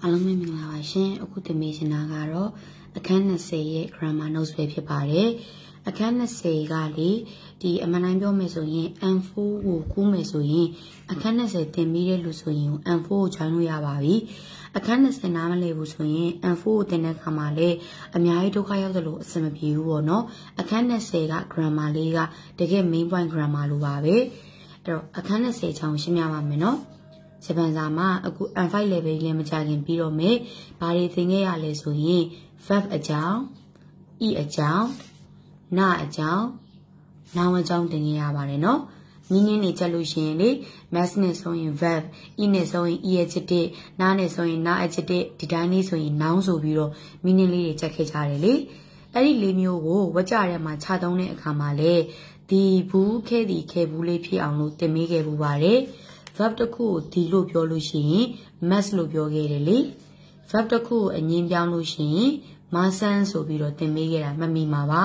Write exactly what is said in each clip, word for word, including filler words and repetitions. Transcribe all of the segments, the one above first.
အားလုံးပဲမင်္ဂလာပါရှင်အခုသင်ပေးချင်တာကတော့အခန်းtwentyရဲ့ grammar notes ပဲဖြစ်ပါတယ်အခန်းtwentyကလေဒီအမှန်တိုင်းပြောမယ်ဆိုရင် M four ကိုကူးမယ်ဆိုရင်အခန်းtwentyသင်ပြီးတဲ့လူဆိုရင် M four ကို join လို့ရပါပြီအခန်းtwentyနားမလည်ဘူးဆိုရင် M four ကိုသင်တဲ့အခါမှာလေအများကြီးဒုက္ခရောက်တယ်လို့အဆင်မပြေဘူးပေါ့နော်အခန်းtwentyက grammar လေးကတကယ် main point grammar လိုပါပဲအဲ့တော့အခန်းtwentyအကြောင်းရှင်းပြပါမယ်နော်ဂျပန်စာမှာအခု M five level လည်းမကြခင်ပြီးတော့မယ်ဘာတွေသင်ခဲ့ရလဲဆိုရင် verb အကြောင်း e အကြောင်း na အကြောင်း noun အကြောင်းသင်ခဲ့ရပါတယ်နော် meaning တွေချက်လို့ရှိရင်လေ mass နဲ့ဆိုရင် verb e နဲ့ဆိုရင် e adjective na နဲ့ဆိုရင် na adjective ဒီတိုင်းလေးဆိုရင် noun ဆိုပြီးတော့ meaning လေးတွေချက်ခဲ့ကြတယ်လေအဲ့ဒီလေးမျိုးကိုဝကြထဲမှာခြာသုံးတဲ့အခါမှာလေဒီဘူးခဲဒီခဲဘူးလေးဖြစ်အောင်လို့သင်မိခဲ့ပူပါတယ်verb တစ်ခုကိုဒီလို့ပြောလို့ရှိရင် mass လို့ပြောခဲ့တယ်လေ verb တစ်ခုကိုအငင်းပြောင်းလို့ရှိရင် masan ဆိုပြီးတော့သင်ပေးခဲ့တာမှတ်မိမှာပါ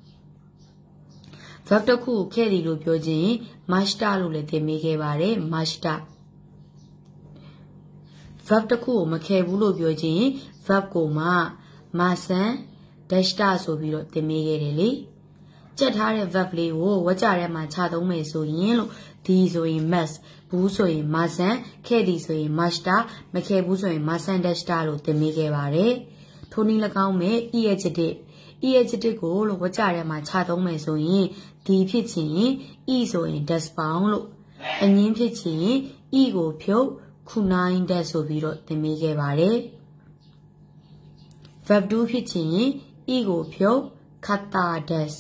verb တစ်ခုကိုခဲ့ဒီလို့ပြောခြင်း mashta လို့လည်းသင်ပေးခဲ့ပါတယ် mashta verb တစ်ခုကိုမခဲ့ဘူးလို့ပြောခြင်း verb ကိုမှ masan dashta ဆိုပြီးတော့သင်ပေးခဲ့တယ်လေကြက်ထားတဲ့ verb လေးကိုဝကြထဲမှာခြာသုံးမယ်ဆိုရင်လို့ဒီဆိုရင် mass ဘူးဆိုရင် masan ခဲ့ဒီဆိုရင် mashta မခဲ့ဘူးဆိုရင် masan dashta လို့သင်ပေးခဲ့ပါတယ်ထိုနည်း၎င်းမဲ့ e adjective e adjective ကိုလို့ဝကြထဲမှာခြာသုံးမယ်ဆိုရင်ဒီဖြစ်ချင် e ဆိုရင် das bound လို့အငင်းဖြစ်ချင် e ကိုဖြုတ်ခုနိုင် das ဆိုပြီးတော့သင်ပေးခဲ့ပါတယ် verb two ဖြစ်ချင် e ကိုဖြုတ် kata das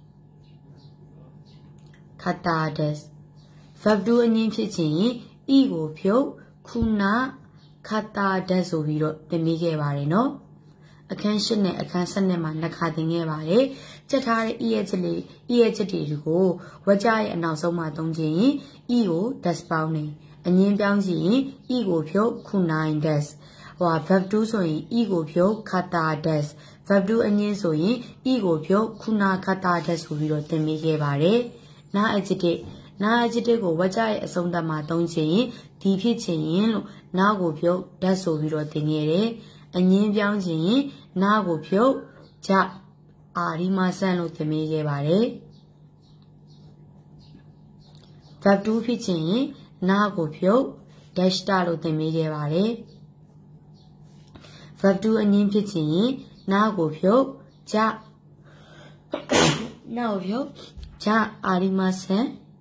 kata das verb two အငင်းဖြစ်ချင် e ကိုဖြုတ်ခုနာ kata das ဆိုပြီးတော့သင်ပေးခဲ့ပါတယ်နော်အခန်းeightနဲ့အခန်းsevenမှာနှစ်ခါသင်ခဲ့ပါတယ်ကြက်ထားတဲ့ e adjective e adjective ကိုဝကြရဲ့အနောက်ဆုံးမှာသုံးခြင်း e ကို das bound နေအငင်းပြောင်းခြင်း e ကိုဖြုတ်ခုနိုင် das ဟို verb two ဆိုရင် e ကိုဖြုတ် kata das verb two အငင်းဆိုရင် e ကိုဖြုတ်ခုနာ kata das ဆိုပြီးတော့သင်ပေးခဲ့ပါတယ် na adjective na adjective ကိုဝကြရဲ့အဆုံးသတ်မှာသုံးခြင်းဒီဖြစ်ခြင်းလို့ na ကိုဖြုတ် das ဆိုပြီးတော့သင်ခဲ့တယ်အငင်းပြောင်းခြင်း na ကိုဖြုတ်ကြအာဒီမာဆန်လို့သင်ပေးခဲ့ပါတယ် verb two ဖြစ်ခြင်း na ကိုဖြုတ် dashta လို့သင်ပေးခဲ့ပါတယ် verb two အငင်းဖြစ်ခြင်း na ကိုဖြုတ်ကြ na ကိုဖြုတ်ကြအာဒီမာဆန်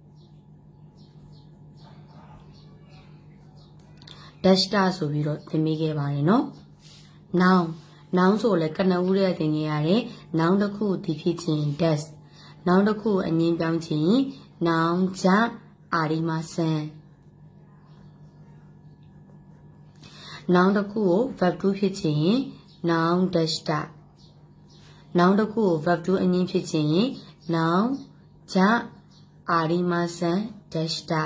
dashta ဆိုပြီးတော့သင်ပေးခဲ့ပါတယ်နော် noun noun ဆိုလဲကနဦးတဲ့သင်ခဲ့ရတယ် noun တစ်ခုဒီဖြစ်ခြင်း das noun တစ်ခုအငင်းပြောင်းခြင်း noun ကြအာဒီမာဆန် noun တစ်ခုကို verb two ဖြစ်ခြင်း noun dashta noun တစ်ခုကို verb two အငင်းဖြစ်ခြင်း noun ကြအာဒီမာဆန် dashta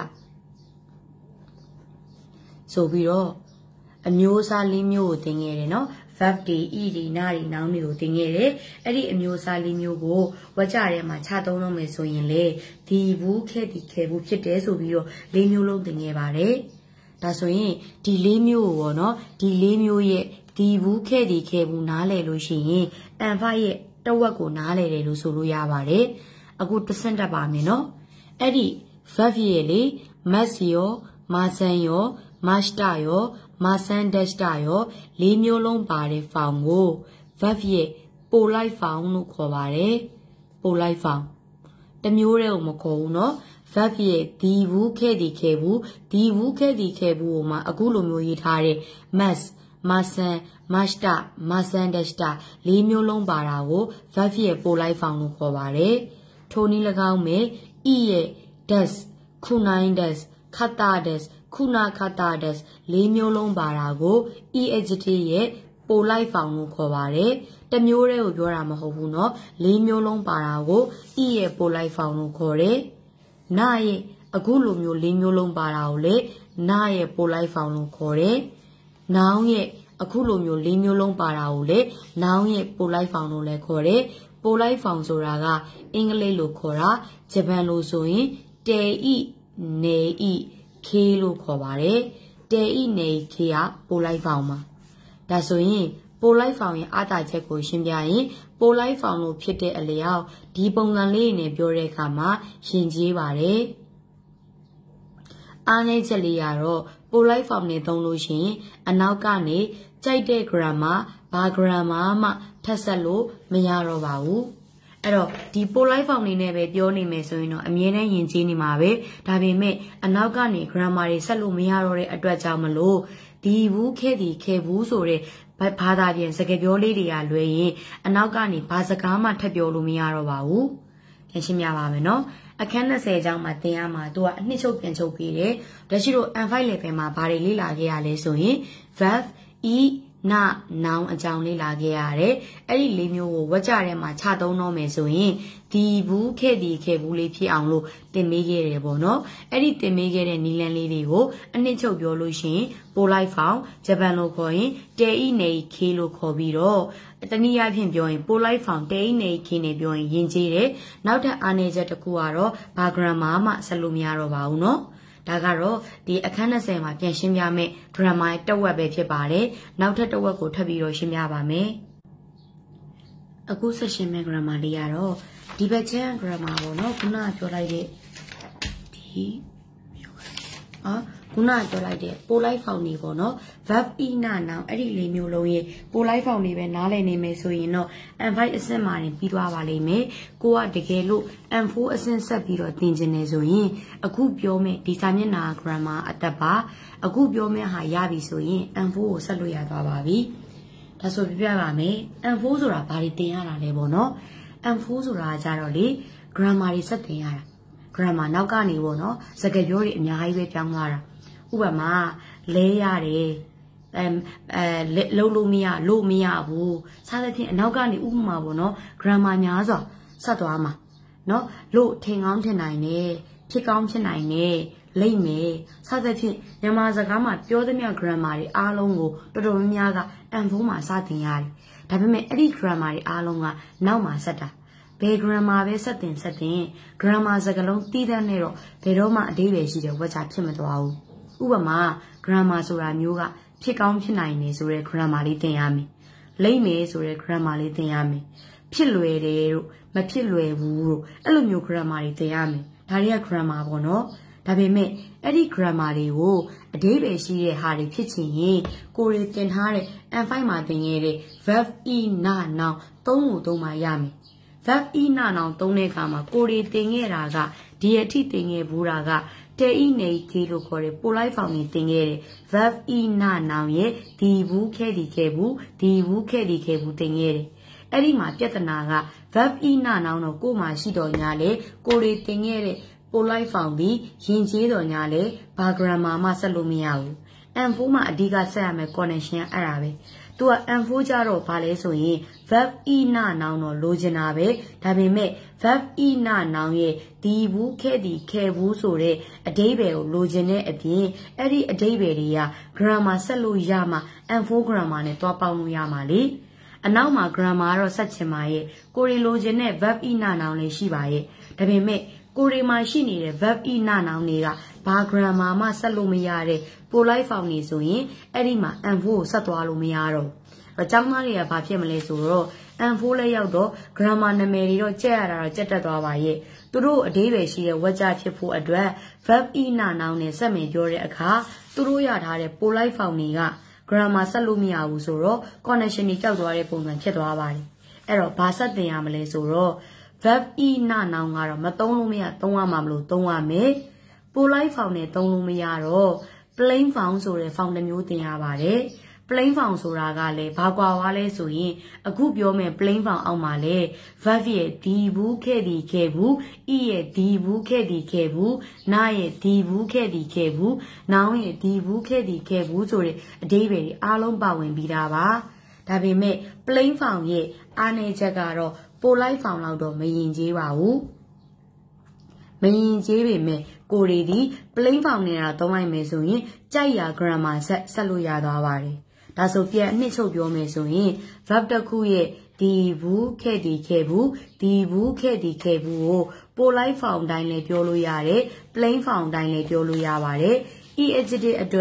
ဆိုပြီးတော့အမျိုးအစားလေးမျိုးကိုသင်ခဲ့တယ်နော် verb တွေ e တွေ na တွေ noun တွေကိုသင်ခဲ့တယ်အဲ့ဒီအမျိုးအစားလေးမျိုးကိုဝကြထဲမှာခြာသုံးလို့မယ်ဆိုရင်လေဒီဘူးခဲ့ဒီခဲဘူးဖြစ်တယ်ဆိုပြီးတော့လေးမျိုးလုံးသင်ခဲ့ပါတယ်ဒါဆိုရင်ဒီလေးမျိုးကိုပေါ့နော်ဒီလေးမျိုးရဲ့ဒီဘူးခဲ့ဒီခဲဘူးနားလည်လို့ရှိရင် M five ရဲ့တဝက်ကိုနားလည်တယ်လို့ဆိုလို့ရပါတယ်အခုတစ်ဆင့်တက်ပါမယ်နော်အဲ့ဒီ verb ရဲ့လေ mass ရော masan ရော mashta ရော masan dashta ရောလေးမျိုးလုံးပါတဲ့ form ကို verb ရဲ့ပိုလိုက် form လို့ခေါ်ပါတယ်ပိုလိုက် form တမျိုးတည်းကိုမခေါ်ဘူးเนาะ verb ရဲ့ဒီဘူးခဲ့ဒီခဲ့ဘူးဒီဘူးခဲ့ဒီခဲ့ဘူးကိုမှအခုလိုမျိုးရေးထားတဲ့ mass masan mashta masan dashta လေးမျိုးလုံးပါတာကို verb ရဲ့ပိုလိုက် form လို့ခေါ်ပါတယ်ထိုနည်း၎င်းမဲ့ e ရဲ့ das ခုနိုင် das kata dasခုနာ kata das လေးမျိုးလုံးပါတာကို e adjective ရဲ့ပိုလိုက် form လို့ခေါ်ပါတယ်တမျိုးတည်းကိုပြောတာမဟုတ်ဘူးเนาะလေးမျိုးလုံးပါတာကို e ရဲ့ပိုလိုက် form လို့ခေါ်တယ်na ရဲ့အခုလိုမျိုးလေးမျိုးလုံးပါတာကိုလေ na ရဲ့ပိုလိုက် form လို့ခေါ်တယ် noun ရဲ့အခုလိုမျိုးလေးမျိုးလုံးပါတာကိုလေ noun ရဲ့ပိုလိုက် form လို့လည်းခေါ်တယ်ပိုလိုက် form ဆိုတာကအင်္ဂလိပ်လိုခေါ်တာဂျပန်လိုဆိုရင် te i ne i k လို့ခေါ်ပါတယ်တဲဤနေ k ကပိုလိုက်ဖောင်ပါဒါဆိုရင်ပိုလိုက်ဖောင်ရဲ့အားသာချက်ကိုရှင်းပြရင်ပိုလိုက်ဖောင်လို့ဖြစ်တဲ့အလျောက်ဒီပုံစံလေးနဲ့ပြောတဲ့အခါမှာရှင်ကျေးပါတယ်အားနည်းချက်လေးကတော့ပိုလိုက်ဖောင်နဲ့သုံးလို့ရှိရင်အနောက်ကနေကြိုက်တဲ့ grammar ဘာ grammar မှထပ်ဆက်လို့မရတော့ပါဘူးအဲ့တော့ဒီပိုလိုက်ဖောင်နေနဲ့ပဲပြောနေမယ်ဆိုရင်တော့အမြဲတမ်းယဉ်ကျေးနေမှာပဲဒါပေမဲ့အနောက်ကနေ grammar တွေဆက်လို့မရတော့တဲ့အတွက်ကြောင့်မလို့ဒီဘူးခဲ့ဒီခဲ့ဘူးဆိုတဲ့ဘာသာပြန်စကားပြောလေးတွေကလွယ်ရင်အနောက်ကနေဘာစကားမှထပ်ပြောလို့မရတော့ပါဘူးပြန်ရှင်းပြပါမယ်နော်အခန်း၂၀ကျောင်းမှာသင်ရမှာသူကအနှစ်ချုပ်ပြန်ချုပ်ပေးတယ်ဒါရှိလို့ M 5 level မှာဘာတွေလေ့လာခဲ့ရလဲဆိုရင် verb e နာ noun အကြောင်းလေ့လာခဲ့ရတယ်အဲ့ဒီလေးမျိုးကိုဝက်ကြထဲမှာခြာသုံးတော့မယ်ဆိုရင်ဒီဘူးခဲ့ဒီခဲ့ဘူးလေးဖြစ်အောင်လို့သင်ပေးခဲ့တယ်ပေါ့နော်အဲ့ဒီသင်ပေးခဲ့တဲ့နီလန်လေးတွေကိုအနှစ်ချုပ်ပြောလို့ရှိရင်ပိုလိုက်ဖောင်ဂျပန်လိုခေါ်ရင်တဲဤနေခေလို့ခေါ်ပြီးတော့တနည်းအားဖြင့်ပြောရင်ပိုလိုက်ဖောင်တဲဤနေခေနဲ့ပြောရင်ယဉ်ကျေးတယ်နောက်ထပ်အားနည်းချက်တစ်ခုကတော့ဘာဂရမာမှဆက်လို့မရတော့ပါဘူးနော်ဒါကတော့ဒီအခန်း၂၀မှာပြန်ရှင်းပြမယ် grammar ရဲ့တစ်ဝက်ပဲဖြစ်ပါတယ်နောက်ထပ်တစ်ဝက်ကိုထပ်ပြီးတော့ရှင်းပြပါမယ်အခုဆက်ရှင်းမဲ့ grammar လေးကတော့ဒီဘက်ချမ်း grammar ပေါ့နော်ခုနကပြောလိုက်တဲ့ဒီအာခုနကပြောလိုက်တဲ့ပိုလိုက်ဖောင်နေပေါ့နော် verb e နာ noun အဲ့ဒီလေးမျိုးလုံးရဲ့ပိုလိုက်ဖောင်နေပဲနားလည်နေမယ်ဆိုရင်တော့ M 5 အဆင့်မှာပြီးသွားပါလိမ့်မယ်ကိုကတကယ်လို့ M 4 အဆင့်ဆက်ပြီးတော့သင်ကျင်နေဆိုရင်အခုပြောမယ်ဒီစာမျက်နှာ grammar အသက်ပါအခုပြောမယ်ဟာရပြီဆိုရင် M 4 ကိုဆက်လို့ရသွားပါပြီဒါဆိုပြပြပါမယ် M 4 ဆိုတာဘာတွေသင်ရတာလဲပေါ့နော် M 4 ဆိုတာကြတော့လေ grammar တွေဆက်သင်ရတာ grammar နောက်ကနေပေါ့နော်စကားပြောတွေအများကြီးပဲပြောင်းလာတာဥပမာလဲရတယ်အဲအဲလုံးလို့မရလို့မရဘူးစသဖြင့်အနောက်ကနေဥပမာပေါ့နော် grammar များစွာဆက်သွားမှာနော်လို့ထင်ကောင်းထင်နိုင်တယ်ဖြစ်ကောင်းဖြစ်နိုင်တယ်လိမ့်မယ်စသဖြင့်မြန်မာစကားမှာပြောသမျှ grammar တွေအားလုံးကိုတော်တော်များများက M 4 မှာစသင်ရတယ်ဒါပေမဲ့အဲ့ဒီ grammar တွေအားလုံးကနောက်မှာဆက်တာဘယ် grammar ပဲဆက်တင်ဆက်တင် grammar စကားလုံးတည်တဲ့နဲ့တော့ဘယ်တော့မှအဓိပ္ပာယ်ရှိတဲ့ဝါကျဖြစ်မသွားဘူးဥပမာ grammar ဆိုတာမျိုးကဖြစ်ကောင်းဖြစ်နိုင်နေဆိုတဲ့ grammar လေးသင်ရမယ်လိမ့်မယ်ဆိုတဲ့ grammar လေးသင်ရမယ်ဖြစ်လွယ်တယ်တို့မဖြစ်လွယ်ဘူးတို့အဲ့လိုမျိုး grammar တွေသင်ရမယ်ဒါတွေက grammar ပေါ့နော်ဒါပေမဲ့အဲ့ဒီ grammar တွေကိုအဓိပ္ပာယ်ရှိတဲ့ဟာတွေဖြစ်ချင်ရင်ကိုယ်တွေသင်ထားတဲ့ M 5 မှာသင်ခဲ့တဲ့ verb e နာ noun သုံးကိုသုံးမှရမယ်verb e နာ noun သုံးတဲ့အခါမှာကိုယ်တွေသင်ခဲ့တာကဒီအထိသင်ခဲ့ဘူးတာကတဲဤနေခေလို့ခေါ်တယ်ပိုလိုက်ဖောင်နေသင်ခဲ့တယ် verb e နာ noun ရဲ့ဒီဘူးခဲ့ဒီခဲ့ဘူးဒီဘူးခဲ့ဒီခဲ့ဘူးသင်ခဲ့တယ်အဲ့ဒီမှာပြဿနာက verb e နာ noun တော့ကိုယ်မှာရှိတော်ညာလေကိုယ်တွေသင်ခဲ့တဲ့ပိုလိုက်ဖောင်ပြီးယဉ်ကျေးတော်ညာလေဘာ grammar မှဆက်လို့မရဘူး M 4 မှာအဓိကဆက်ရမယ် connection အဲ့ဒါပဲသူက M 4 ကြတော့ဘာလဲဆိုရင် verb e နာ noun တော့လိုချင်တာပဲဒါပေမဲ့ verb e နာ noun ရဲ့ဒီဘူးခဲ့ဒီခဲ့ဘူးဆိုတဲ့အဓိပ္ပာယ်ကိုလိုချင်တဲ့အပြင်အဲ့ဒီအဓိပ္ပာယ်တွေက grammar ဆက်လို့ရမှာ M 4 grammar နဲ့တွားပေါင်းလို့ရမှာလေအနောက်မှာ grammar တော့ဆက်ချင်ပါရဲ့ကိုရီလိုချင်တဲ့ verb e နာ noun လည်းရှိပါရဲ့ဒါပေမဲ့ကိုရီမှာရှိနေတဲ့ verb e နာ noun တွေကဘာ grammar မှဆက်လို့မရတဲ့ပိုလိုက်ဖောင်နေဆိုရင်အဲ့ဒီမှာ M 4 ကိုဆက်သွားလို့မရတော့အကြောင်းသားတွေကဘာဖြစ်မလဲဆိုတော့ M 4 လည်းရောက်တော့ grammar နာမည်တွေတော့ကြက်ရတာတော့ကြက်တက်သွားပါရဲ့သူတို့အဓိပ္ပာယ်ရှိတဲ့ဝါကျဖြစ်ဖို့အတွက် verb e နာ noun နဲ့ဆက်မင်ပြောတဲ့အခါသူတို့ရထားတဲ့ပိုလိုက်ဖောင်တွေက grammar ဆက်လို့မရဘူးဆိုတော့ connection တွေကြောက်သွားတဲ့ပုံစံဖြစ်သွားပါတယ်အဲ့တော့ဘာဆက်တင်ရမလဲဆိုတော့ verb e နာ noun ကတော့မသုံးလို့မရသုံးရမှာမလို့သုံးရမယ်ပိုလိုက်ဖောင်နဲ့သုံးလို့မရတော့ plain form ဆိုတဲ့ form တစ်မျိုးသင်ရပါတယ် plain form ဆိုတာကလည်းဘာကွာွားလဲဆိုရင်အခုပြောမယ် plain form အောက်မှာလဲ verb ရဲ့ဒီဘူးခဲ့ဒီခဲ့ဘူး e ရဲ့ဒီဘူးခဲ့ဒီခဲ့ဘူးနာရဲ့ဒီဘူးခဲ့ဒီခဲ့ဘူး noun ရဲ့ဒီဘူးခဲ့ဒီခဲ့ဘူးဆိုတဲ့အဓိပ္ပာယ်တွေအားလုံးပါဝင်ပြီးသားပါဒါပေမဲ့ plain form ရဲ့အားနည်းချက်ကတော့ပိုလိုက်ဖောင်လောက်တော့မရင်ကျေးပါဘူးမရင်ကျေးပေမဲ့ကိုရီဒီ plain form နေတာသုံးလိုက်မယ်ဆိုရင်ကြိုက်ရာ grammar ဆက်ဆက်လို့ရသွားပါတယ်ဒါဆိုပြန်အနှစ်ချုပ်ပြောမယ်ဆိုရင် verb တစ်ခုရဲ့ဒီဘူးခဲ့ဒီခဲ့ဘူးဒီဘူးခဲ့ဒီခဲ့ဘူးကိုပိုလိုက်ဖောင်တိုင်းလည်းပြောလို့ရတယ် plain form တိုင်းလည်းပြောလို့ရပါတယ် e adjective အတွက်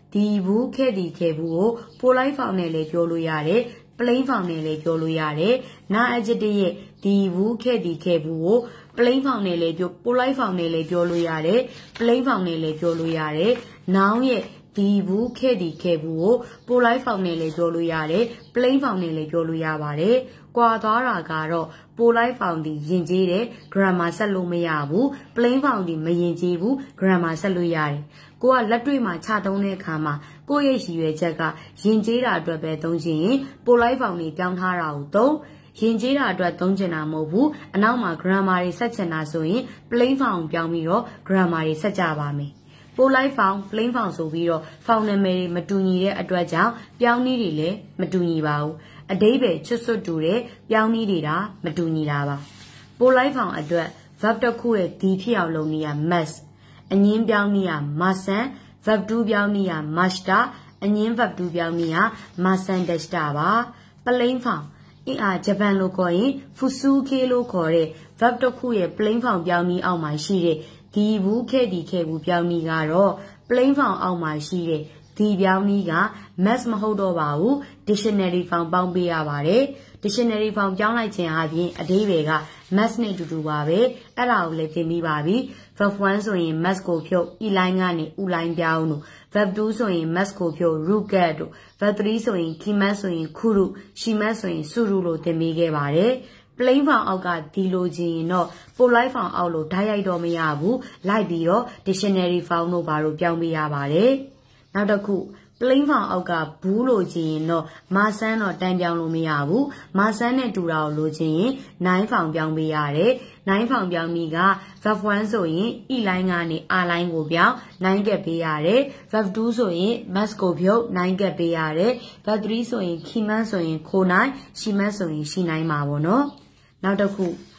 ဒီဘူးခဲ့ဒီခဲ့ဘူးကိုပိုလိုက်ဖောင်နဲ့လည်းပြောလို့ရတယ် plain form နဲ့လည်းပြောလို့ရတယ် non adjective ရဲ့ဒီဘူးခဲ့ဒီခဲ့ဘူးကို plain form နဲ့လည်းပြော polite form နဲ့လည်းပြောလို့ရတယ် plain form နဲ့လည်းပြောလို့ရတယ် noun ရဲ့ဒီဘူးခဲ့ဒီခဲ့ဘူးကို polite form နဲ့လည်းပြောလို့ရတယ် plain form နဲ့လည်းပြောလို့ရပါတယ် ကွာသွားတာကတော့ polite form ဒီယဉ်ကျေးတဲ့ grammar ဆက်လို့မရဘူး plain form ဒီမယဉ်ကျေးဘူး grammar ဆက်လို့ရတယ် ကိုကလက်တွေ့မှာခြားတုံးတဲ့အခါမှာကိုယ့်ရဲ့ရည်ရွယ်ချက်ကယဉ်ကျေးတာအတွက်ပဲသုံးချင်ရင် polite form တွေပြောင်းထားတာကိုသုံး ယဉ်ကျေးတာအတွက်သုံးချင်တာမဟုတ်ဘူး အနောက်မှာ grammar တွေဆက်ချင်တာဆိုရင် plain form ကိုပြောင်းပြီးတော့ grammar တွေဆက်ကြပါမယ် polite form plain form ဆိုပြီးတော့ form နာမည်တွေမတူညီတဲ့အတွက်ကြောင့်ပြောင်းနည်းတွေလည်းမတူညီပါဘူး အဓိပ္ပာယ်ချွတ်ဆွတ်တူတဲ့ပြောင်းနည်းတွေဒါမတူညီတာပါ polite form အတွက် verb တစ်ခုရဲ့ဒီဖြစ်အောင်လုပ်နည်းက must အငင်းပြောင်းနည်းက mustn't verb တူပြောင်းနည်းက must အငင်း verb တူပြောင်းနည်းက mustn't dash ပါ plain form အင်းအားဂျပန်လိုခေါ်ရင် fusuke လို့ခေါ်တဲ့ verb တစ်ခုရဲ့ plain form ပြောင်းနည်းအောက်မှာရှိတဲ့ဒီဘူးခဲ့ဒီခဲ့ဘူးပြောင်းနည်းကတော့ plain form အောက်မှာရှိတဲ့ဒီပြောင်းနည်းက must မဟုတ်တော့ပါဘူး dictionary form ပေါင်းပေးရပါတယ် dictionary form ပြောင်းလိုက်ခြင်းအပြင်အဓိပ္ပာယ်က must နဲ့တူတူပါပဲအဲ့ဒါကိုလည်းသင်ပြီးပါပြီ verb one ဆိုရင် must ကိုဖြုတ် e line ကနေ u line ပြောင်းလို့ verb two ဆိုရင် must ကိုဖြုတ် ruget တို့ verb three ဆိုရင် kimas ဆိုရင် kuru shimas ဆိုရင် suru လို့သင်ပေးခဲ့ပါတယ် plain form အောက်ကဒီလိုချင်းတော့ polite form အောက်လို့ဓာတ်ရိုက်တော့မရဘူးလိုက်ပြီးတော့ dictionary form တို့ဘာလို့ပြောင်းပေးရပါတယ်နောက်တစ်ခု plain form အောက်ကဘူးလို့ချင်းရင်တော့မာဆန်းတော့တန်းပြောင်းလို့မရဘူးမာဆန်းနဲ့တူတာကိုလို့ချင်းရင် nine form ပြောင်းပေးရတယ် nine form ပြောင်းပြီးက verb one ဆိုရင် e line ကနေ r line ကိုပြောင်း nine ကပ်ပေးရတယ် verb two ဆိုရင် must ကိုဖြုတ် nine ကပ်ပေးရတယ် verb three ဆိုရင် kiman ဆိုရင် ခိုနိုင် shiman ဆိုရင် ရှိနိုင်မှာပေါ့နော်နောက်တစ်ခု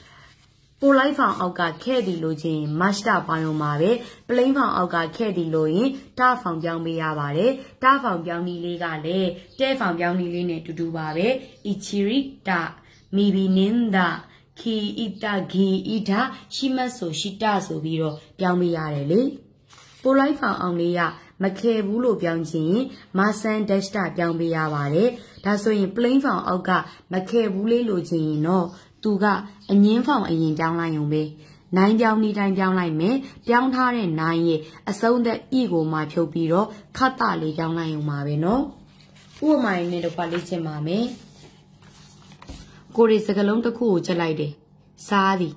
polite form အောက်ကခဲ့ဒီလို့ချင်း must ပေါင်းရုံပါပဲ plain form အောက်ကခဲ့ဒီလို့ရင် ta form ပြောင်းပေးရပါတယ် ta form ပြောင်းနည်းလေးကလည်း te form ပြောင်းနည်းလေးနဲ့တူတူပါပဲ ichiri ta maybe ninda ki ita gi ita shimasu shita ဆိုပြီးတော့ပြောင်းပေးရတယ်လေ polite form အောင်လေးကမခဲဘူးလို့ပြောင်းခြင်း masan dash ပြောင်းပေးရပါတယ်ဒါဆိုရင် plain form အောက်ကမခဲဘူးလေးလို့ခြင်းရင်တော့သူကအငင်းဖောင်အရင်ပြောင်းလိုက်ရုံပဲnineပြောင်းနည်းတိုင်းပြောင်းလိုက်မယ်ပြောင်းထားတဲ့nineရဲ့အဆုံးသက် e ကိုမှဖြုတ်ပြီးတော့ခတ်တလေးပြောင်းလိုက်ရုံပါပဲเนาะဥပမာရင်းနဲ့တော့လေ့ကျင့်ပါမယ်ကိုရီစကလုံးတစ်ခုကိုချက်လိုက်တယ်စားသည်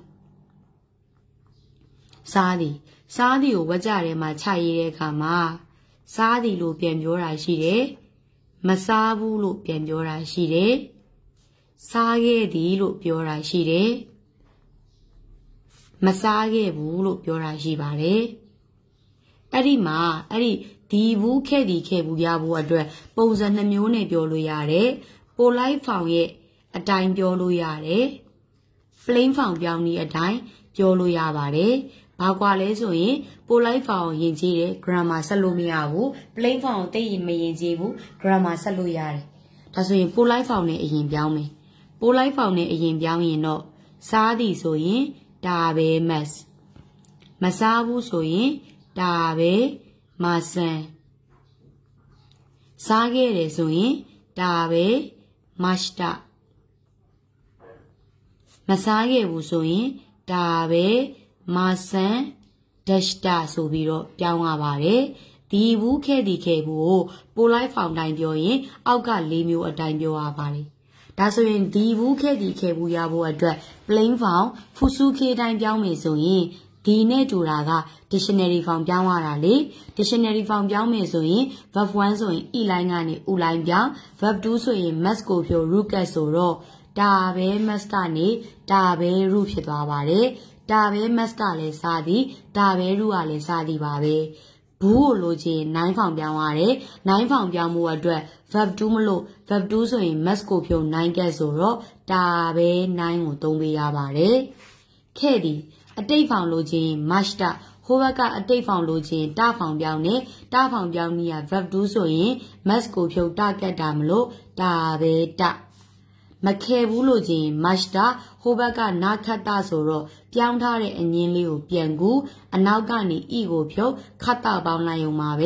စားသည်စားသည်ကိုဝကြထဲမှာခြရေးတဲ့အခါမှာစားသည်လို့ပြန်ပြောတာရှိတယ်မစားဘူးလို့ပြန်ပြောတာရှိတယ်စားခဲ့သည်လို့ပြောတာရှိတယ်မစားခဲ့ဘူးလို့ပြောတာရှိပါတယ်အဲ့ဒီမှာအဲ့ဒီဒီဘူးခဲ့ဒီခဲ့ဘူးရဖို့အတွက်ပုံစံနှမျိုးနဲ့ပြောလို့ရတယ် polite form ရဲ့အတိုင်းပြောလို့ရတယ် plain form ပြောင်းနည်းအတိုင်းပြောလို့ရပါတယ်ဘာကွာလဲဆိုရင် polite form ကိုယဉ်ကျေးတယ် grammar ဆက်လို့မရဘူး plain form ကိုသိရင်မယဉ်ကျေးဘူး grammar ဆက်လို့ရတယ်ဒါဆိုရင် polite form နဲ့အရင်ပြောင်းမယ် polite form နဲ့အရင်ပြောင်းရင်တော့စားသည်ဆိုရင်ဒါပဲ must မစားဘူးဆိုရင်ဒါပဲမဆန်စားခဲ့တယ်ဆိုရင်ဒါပဲ must မစားခဲ့ဘူးဆိုရင်ဒါပဲမဆန် dash ဆိုပြီးတော့ပြောင်းရပါတယ်ဒီဘူးခဲ့ဒီခဲ့ဘူးကို polite form တိုင်းပြောရင်အောက်က၄မျိုးအတိုင်းပြောရပါတယ်ဒါဆိုရင်ဒီဘူးခဲ့ဒီခဲ့ဘူးရဖို့အတွက် plain form ဖူစုခေတိုင်းပြောင်းမယ်ဆိုရင်ဒီနဲ့တူတာက dictionary form ပြောင်းရတာလေ dictionary form ပြောင်းမယ်ဆိုရင် verb one ဆိုရင် e line ကနေ u line ပြောင်း verb two ဆိုရင် must ကိုဖြုတ် ruget ဆိုတော့ဒါပဲ must ကနေဒါပဲ ru ဖြစ်သွားပါတယ်ဒါပဲ must ကလည်းစားသည်ဒါပဲ ru ကလည်းစားသည်ပါပဲဘူးကိုလိုချင်nine form ပြောင်းရတယ်nine form ပြောင်းမှုအတွက် verb two မလို့ verb two ဆိုရင် must ကိုဖြုတ် nine get ဆိုတော့ဒါပဲ nine ကိုသုံးပေးရပါတယ်ခဲ့သည်အတိတ် form လိုချင် must ဟိုဘက်ကအတိတ် form လိုချင်တာ form ပြောင်းနေတာ form ပြောင်းနည်းက verb two ဆိုရင် must ကိုဖြုတ်တာ get တာမလို့ဒါပဲတမခဲဘူးလို့ချင်း must ဟိုဘက်ကနာခတ်တာဆိုတော့ပြောင်းထားတဲ့အငင်းလေးကိုပြန်ကူအနောက်ကနေ e ကိုဖြုတ်ခတ်တာပေါင်းလိုက်ရုံပါပဲ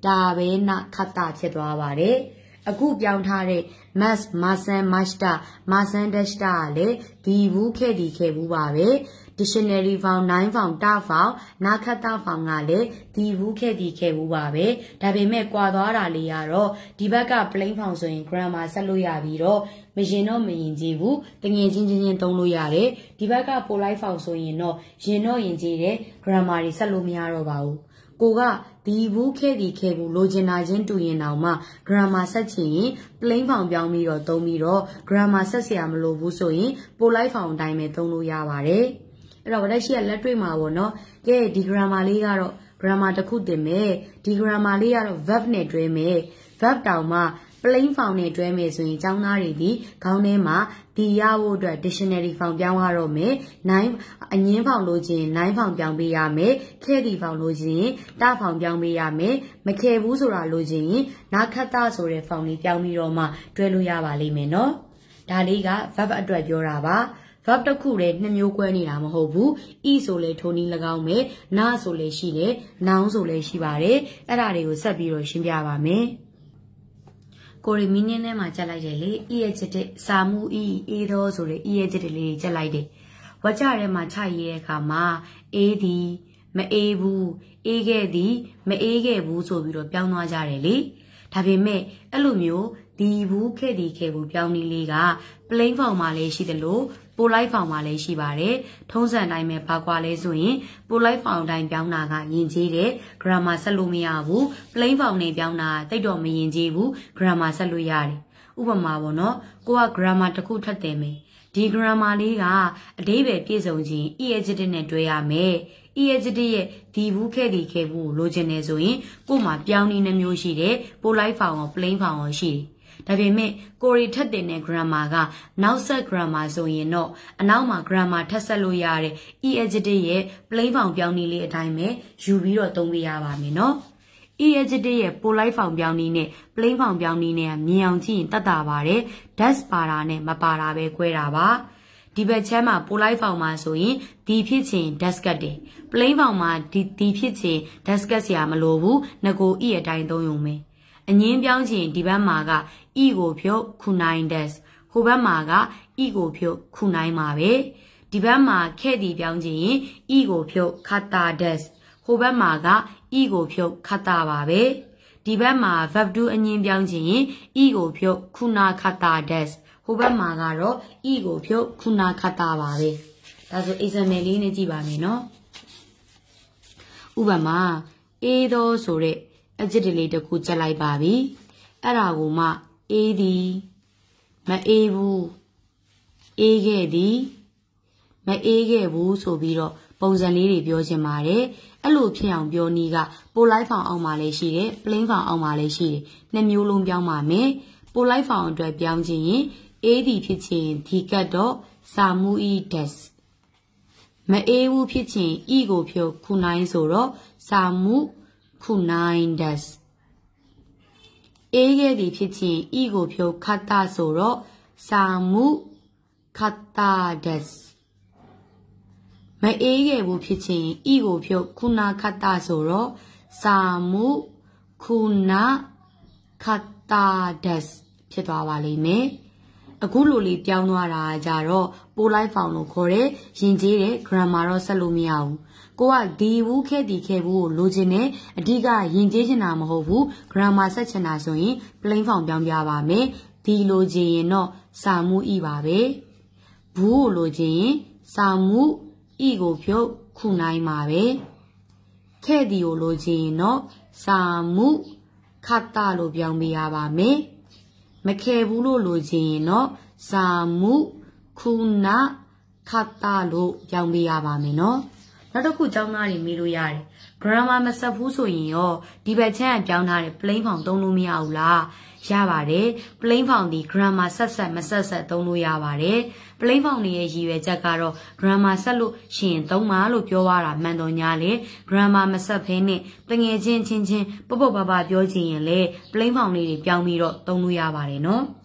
ဒါပဲနာခတ်တာဖြစ်သွားပါတယ်အခုပြောင်းထားတဲ့ mass masan mashta masan dashta ကလည်းဒီဘူးခဲ့ဒီခဲ့ဘူးပါပဲ dictionary found nine found တာ found နာခတ်တာ found ကလည်းဒီဘူးခဲ့ဒီခဲ့ဘူးပါပဲဒါပေမဲ့ကွာသွားတာလေးကတော့ဒီဘက်က plain found ဆိုရင် grammar ဆက်လို့ရပြီးတော့မရင်တော့မရင်ကြည့်ဘူးတငယ်ချင်းချင်းချင်းသုံးလို့ရတယ်ဒီဘက်က polite found ဆိုရင်တော့ရင်တော့ရင်ကြည့်တယ် grammar တွေဆက်လို့မရတော့ပါဘူးကိုကဒီဘူးခဲ့ဒီခဲ့ဘူးလိုချင်တာချင်းတူရင်တော့မှ grammar ဆက်ချင်ရင် plain found ပြောင်းပြီးတော့သုံးပြီးတော့ grammar ဆက်เสียမလို့ဘူးဆိုရင် polite found အတိုင်းပဲသုံးလို့ရပါတယ်အဲ့တော့ဗလက်ရှိကလက်တွေ့မှာပေါ့နော်ကဲဒီ grammar လေးကတော့ grammar တစ်ခုတင်မယ်ဒီ grammar လေးကတော့ verb နဲ့တွဲမယ် verb တောင်မှ plain found နဲ့တွဲမယ်ဆိုရင်ចောင်းသားတွေဒီခေါင်းထဲမှာဒီရဖို့အတွက် dictionary found ပြောင်းရတော့မယ်nineအငင်း found လို့ချင်းnine found ပြောင်းပေးရမယ်ခဲဒီ found လို့ချင်းတ found ပြောင်းပေးရမယ်မခဲဘူးဆိုတာလို့ချင်းနာခတ်တာဆိုတဲ့ found လေးပြောင်းပြီးတော့မှတွဲလို့ရပါလိမ့်မယ်နော်ဒါလေးက verb အတွက်ပြောတာပါverb တစ်ခုလည်းနှစ်မျိုး꿰နေတာမဟုတ်ဘူး e ဆိုလဲထိုနည်း၎င်းပဲနာဆိုလဲရှိတယ် noun ဆိုလဲရှိပါတယ်အဲ့ဒါတွေကိုဆက်ပြီးတော့ရှင်းပြပါမယ်ကိုရီမင်းင်းထဲမှာကြက်လိုက်တယ်လေ e ရဲ့ချက်တဲ့စာမှု e အေးတော့ဆိုတဲ့ e ရဲ့ချက်တဲ့လေးကြက်လိုက်တယ်ဝကြထဲမှာခြိုက်ရတဲ့အခါမှာအေးသည်မအေးဘူးအေးခဲ့သည်မအေးခဲ့ဘူးဆိုပြီးတော့ပြောင်းသွားကြတယ်လေဒါပေမဲ့အဲ့လိုမျိုးဒီဘူးခဲ့ဒီခဲ့ဘူးပြောင်းနည်းလေးက plain form မှာလည်းရှိတယ်လို့ polite form မှာလည်းရှိပါတယ်ထုံးစံတိုင်းပဲဘာကွာလဲဆိုရင် polite form တိုင်းပြောင်းတာကယဉ်ကျေးတယ် grammar ဆက်လို့မရဘူး plain form နဲ့ပြောင်းတာတိတ်တော့မယဉ်ကျေးဘူး grammar ဆက်လို့ရတယ်ဥပမာပေါ့နော်ကိုက grammar တစ်ခုထပ်တယ်မယ်ဒီ grammar လေးကအဓိပ္ပာယ်ပြည့်စုံခြင်း e-adjective နဲ့တွဲရမယ် e-adjective ရဲ့ဒီဘူးခဲ့ဒီခဲ့ဘူးကိုလိုချင်တယ်ဆိုရင်ကို့မှာပြောင်းနည်းနှမျိုးရှိတယ် polite form ရော plain form ရောရှိတယ်ဒါပေမဲ့ကိုရီထက်တင်တဲ့ grammar ကနောက်ဆက် grammar ဆိုရင်တော့အနောက်မှာ grammar ထပ်ဆက်လို့ရတဲ့ e-adjective ရဲ့ plain form ပြောင်းနည်းလေးအတိုင်းပဲယူပြီးတော့သုံးပေးရပါမယ်နော် e-adjective ရဲ့ polite form ပြောင်းနည်းနဲ့ plain form ပြောင်းနည်းနဲ့မြင်အောင်ကြည့်ရင်တတ်တာပါတယ် does ပါတာနဲ့မပါတာပဲ꿰တာပါဒီဘက်ချမ်းမှာ polite form မှာဆိုရင်ဒီဖြစ်ချင် does ကတ်တယ် plain form မှာဒီဒီဖြစ်ချင် does ကတ်စရာမလိုဘူးငကို e အတိုင်းသုံးရုံပဲအငင်းပြောင်းခြင်းဒီဘက်မှာက e ကိုဖြုတ်ခုnine dash ဟိုဘက်မှာက e ကိုဖြုတ်ခုnineမှာပဲဒီဘက်မှာခဲ့ဒီပြောင်းခြင်း e ကိုဖြုတ်ခတာ dash ဟိုဘက်မှာက e ကိုဖြုတ်ခတာပါပဲဒီဘက်မှာ verb to အငင်းပြောင်းခြင်း e ကိုဖြုတ်ခုနာခတာ dash ဟိုဘက်မှာကတော့ e ကိုဖြုတ်ခုနာခတာပါပဲဒါဆို example လေးနဲ့ကြည့်ပါမယ်နော်ဥပမာအေးသောဆိုတဲ့ adjective လေးတစ်ခုကြက်လိုက်ပါပြီအဲ့ဒါကိုမှအေးသည်မအေးဘူးအေးခဲ့သည်မအေးခဲ့ဘူးဆိုပြီးတော့ပုံစံလေးတွေပြောချင်ပါတယ်အဲ့လိုဖြစ်အောင်ပြောနည်းက polite form အောက်မှာလည်းရှိတယ် plain form အောက်မှာလည်းရှိတယ်နှစ်မျိုးလုံးပြောင်းပါမယ် polite form အတွက်ပြောင်းခြင်းရင်အေးသည်ဖြစ်ခြင်းဒီကတ်တော့စာမှု e dash မအေးဘူးဖြစ်ခြင်း e ကိုဖြုတ်ခုnineဆိုတော့စာမှုခုnine dashအေးခဲ့သည်ဖြစ်ခြင်း e ကိုဖြုတ်ခတ်တာဆိုတော့စာမှုခတ်တာ dash မအေးခဲ့ဘူးဖြစ်ခြင်း e ကိုဖြုတ်ခုနာခတ်တာဆိုတော့စာမှုခုနာခတ်တာ dash ဖြစ်သွားပါလိမ့်မယ်အခုလိုလေးပြောင်းသွားတာကြတော့ polite form လို့ခေါ်တဲ့ယဉ်ကျေးတဲ့ grammar တော့ဆက်လို့မရဘူးကိုကဒီဘူးခဲ့ဒီခဲ့ဘူးကိုလိုချင်တယ်အဓိကယဉ်ကျေးချင်တာမဟုတ်ဘူး grammar ဆက်ချင်တာဆိုရင် plain form ပြောင်းပြပါမယ်ဒီလိုချင်ရင်တော့စာမှု e ပါပဲဘူးကိုလိုချင်ရင်စာမှု e ကိုဖြုတ်ခုnineပါပဲခဲ့ဒီကိုလိုချင်ရင်တော့စာမှုခတ်တာလို့ပြောင်းပြရပါမယ်မခဲဘူးလို့လိုချင်ရင်တော့စာမှုခုနာခတ်တာလို့ပြောင်းပြရပါမယ်နော်နောက်တစ်ခုကျောင်းသားတွေမေးလို့ရတယ် grammar မဆက်ဘူးဆိုရင်ရောဒီဘက်ချမ်းကပြောင်းထားတဲ့ plain form သုံးလို့မရဘူးလားရပါတယ် plain form ဒီ grammar ဆက်ဆက်မဆက်ဆက်သုံးလို့ရပါတယ် plain form ရဲ့ရည်ရွယ်ချက်ကတော့ grammar ဆက်လို့ရှိရင်သုံးပါလို့ပြောရတာမှန်တော်ညာလေ grammar မဆက်ဖဲနဲ့တငယ်ချင်းချင်းချင်းပုတ်ပုတ်ပါပါပြောချင်ရင်လေ plain form လေးတွေပြောင်းပြီးတော့သုံးလို့ရပါတယ်နော်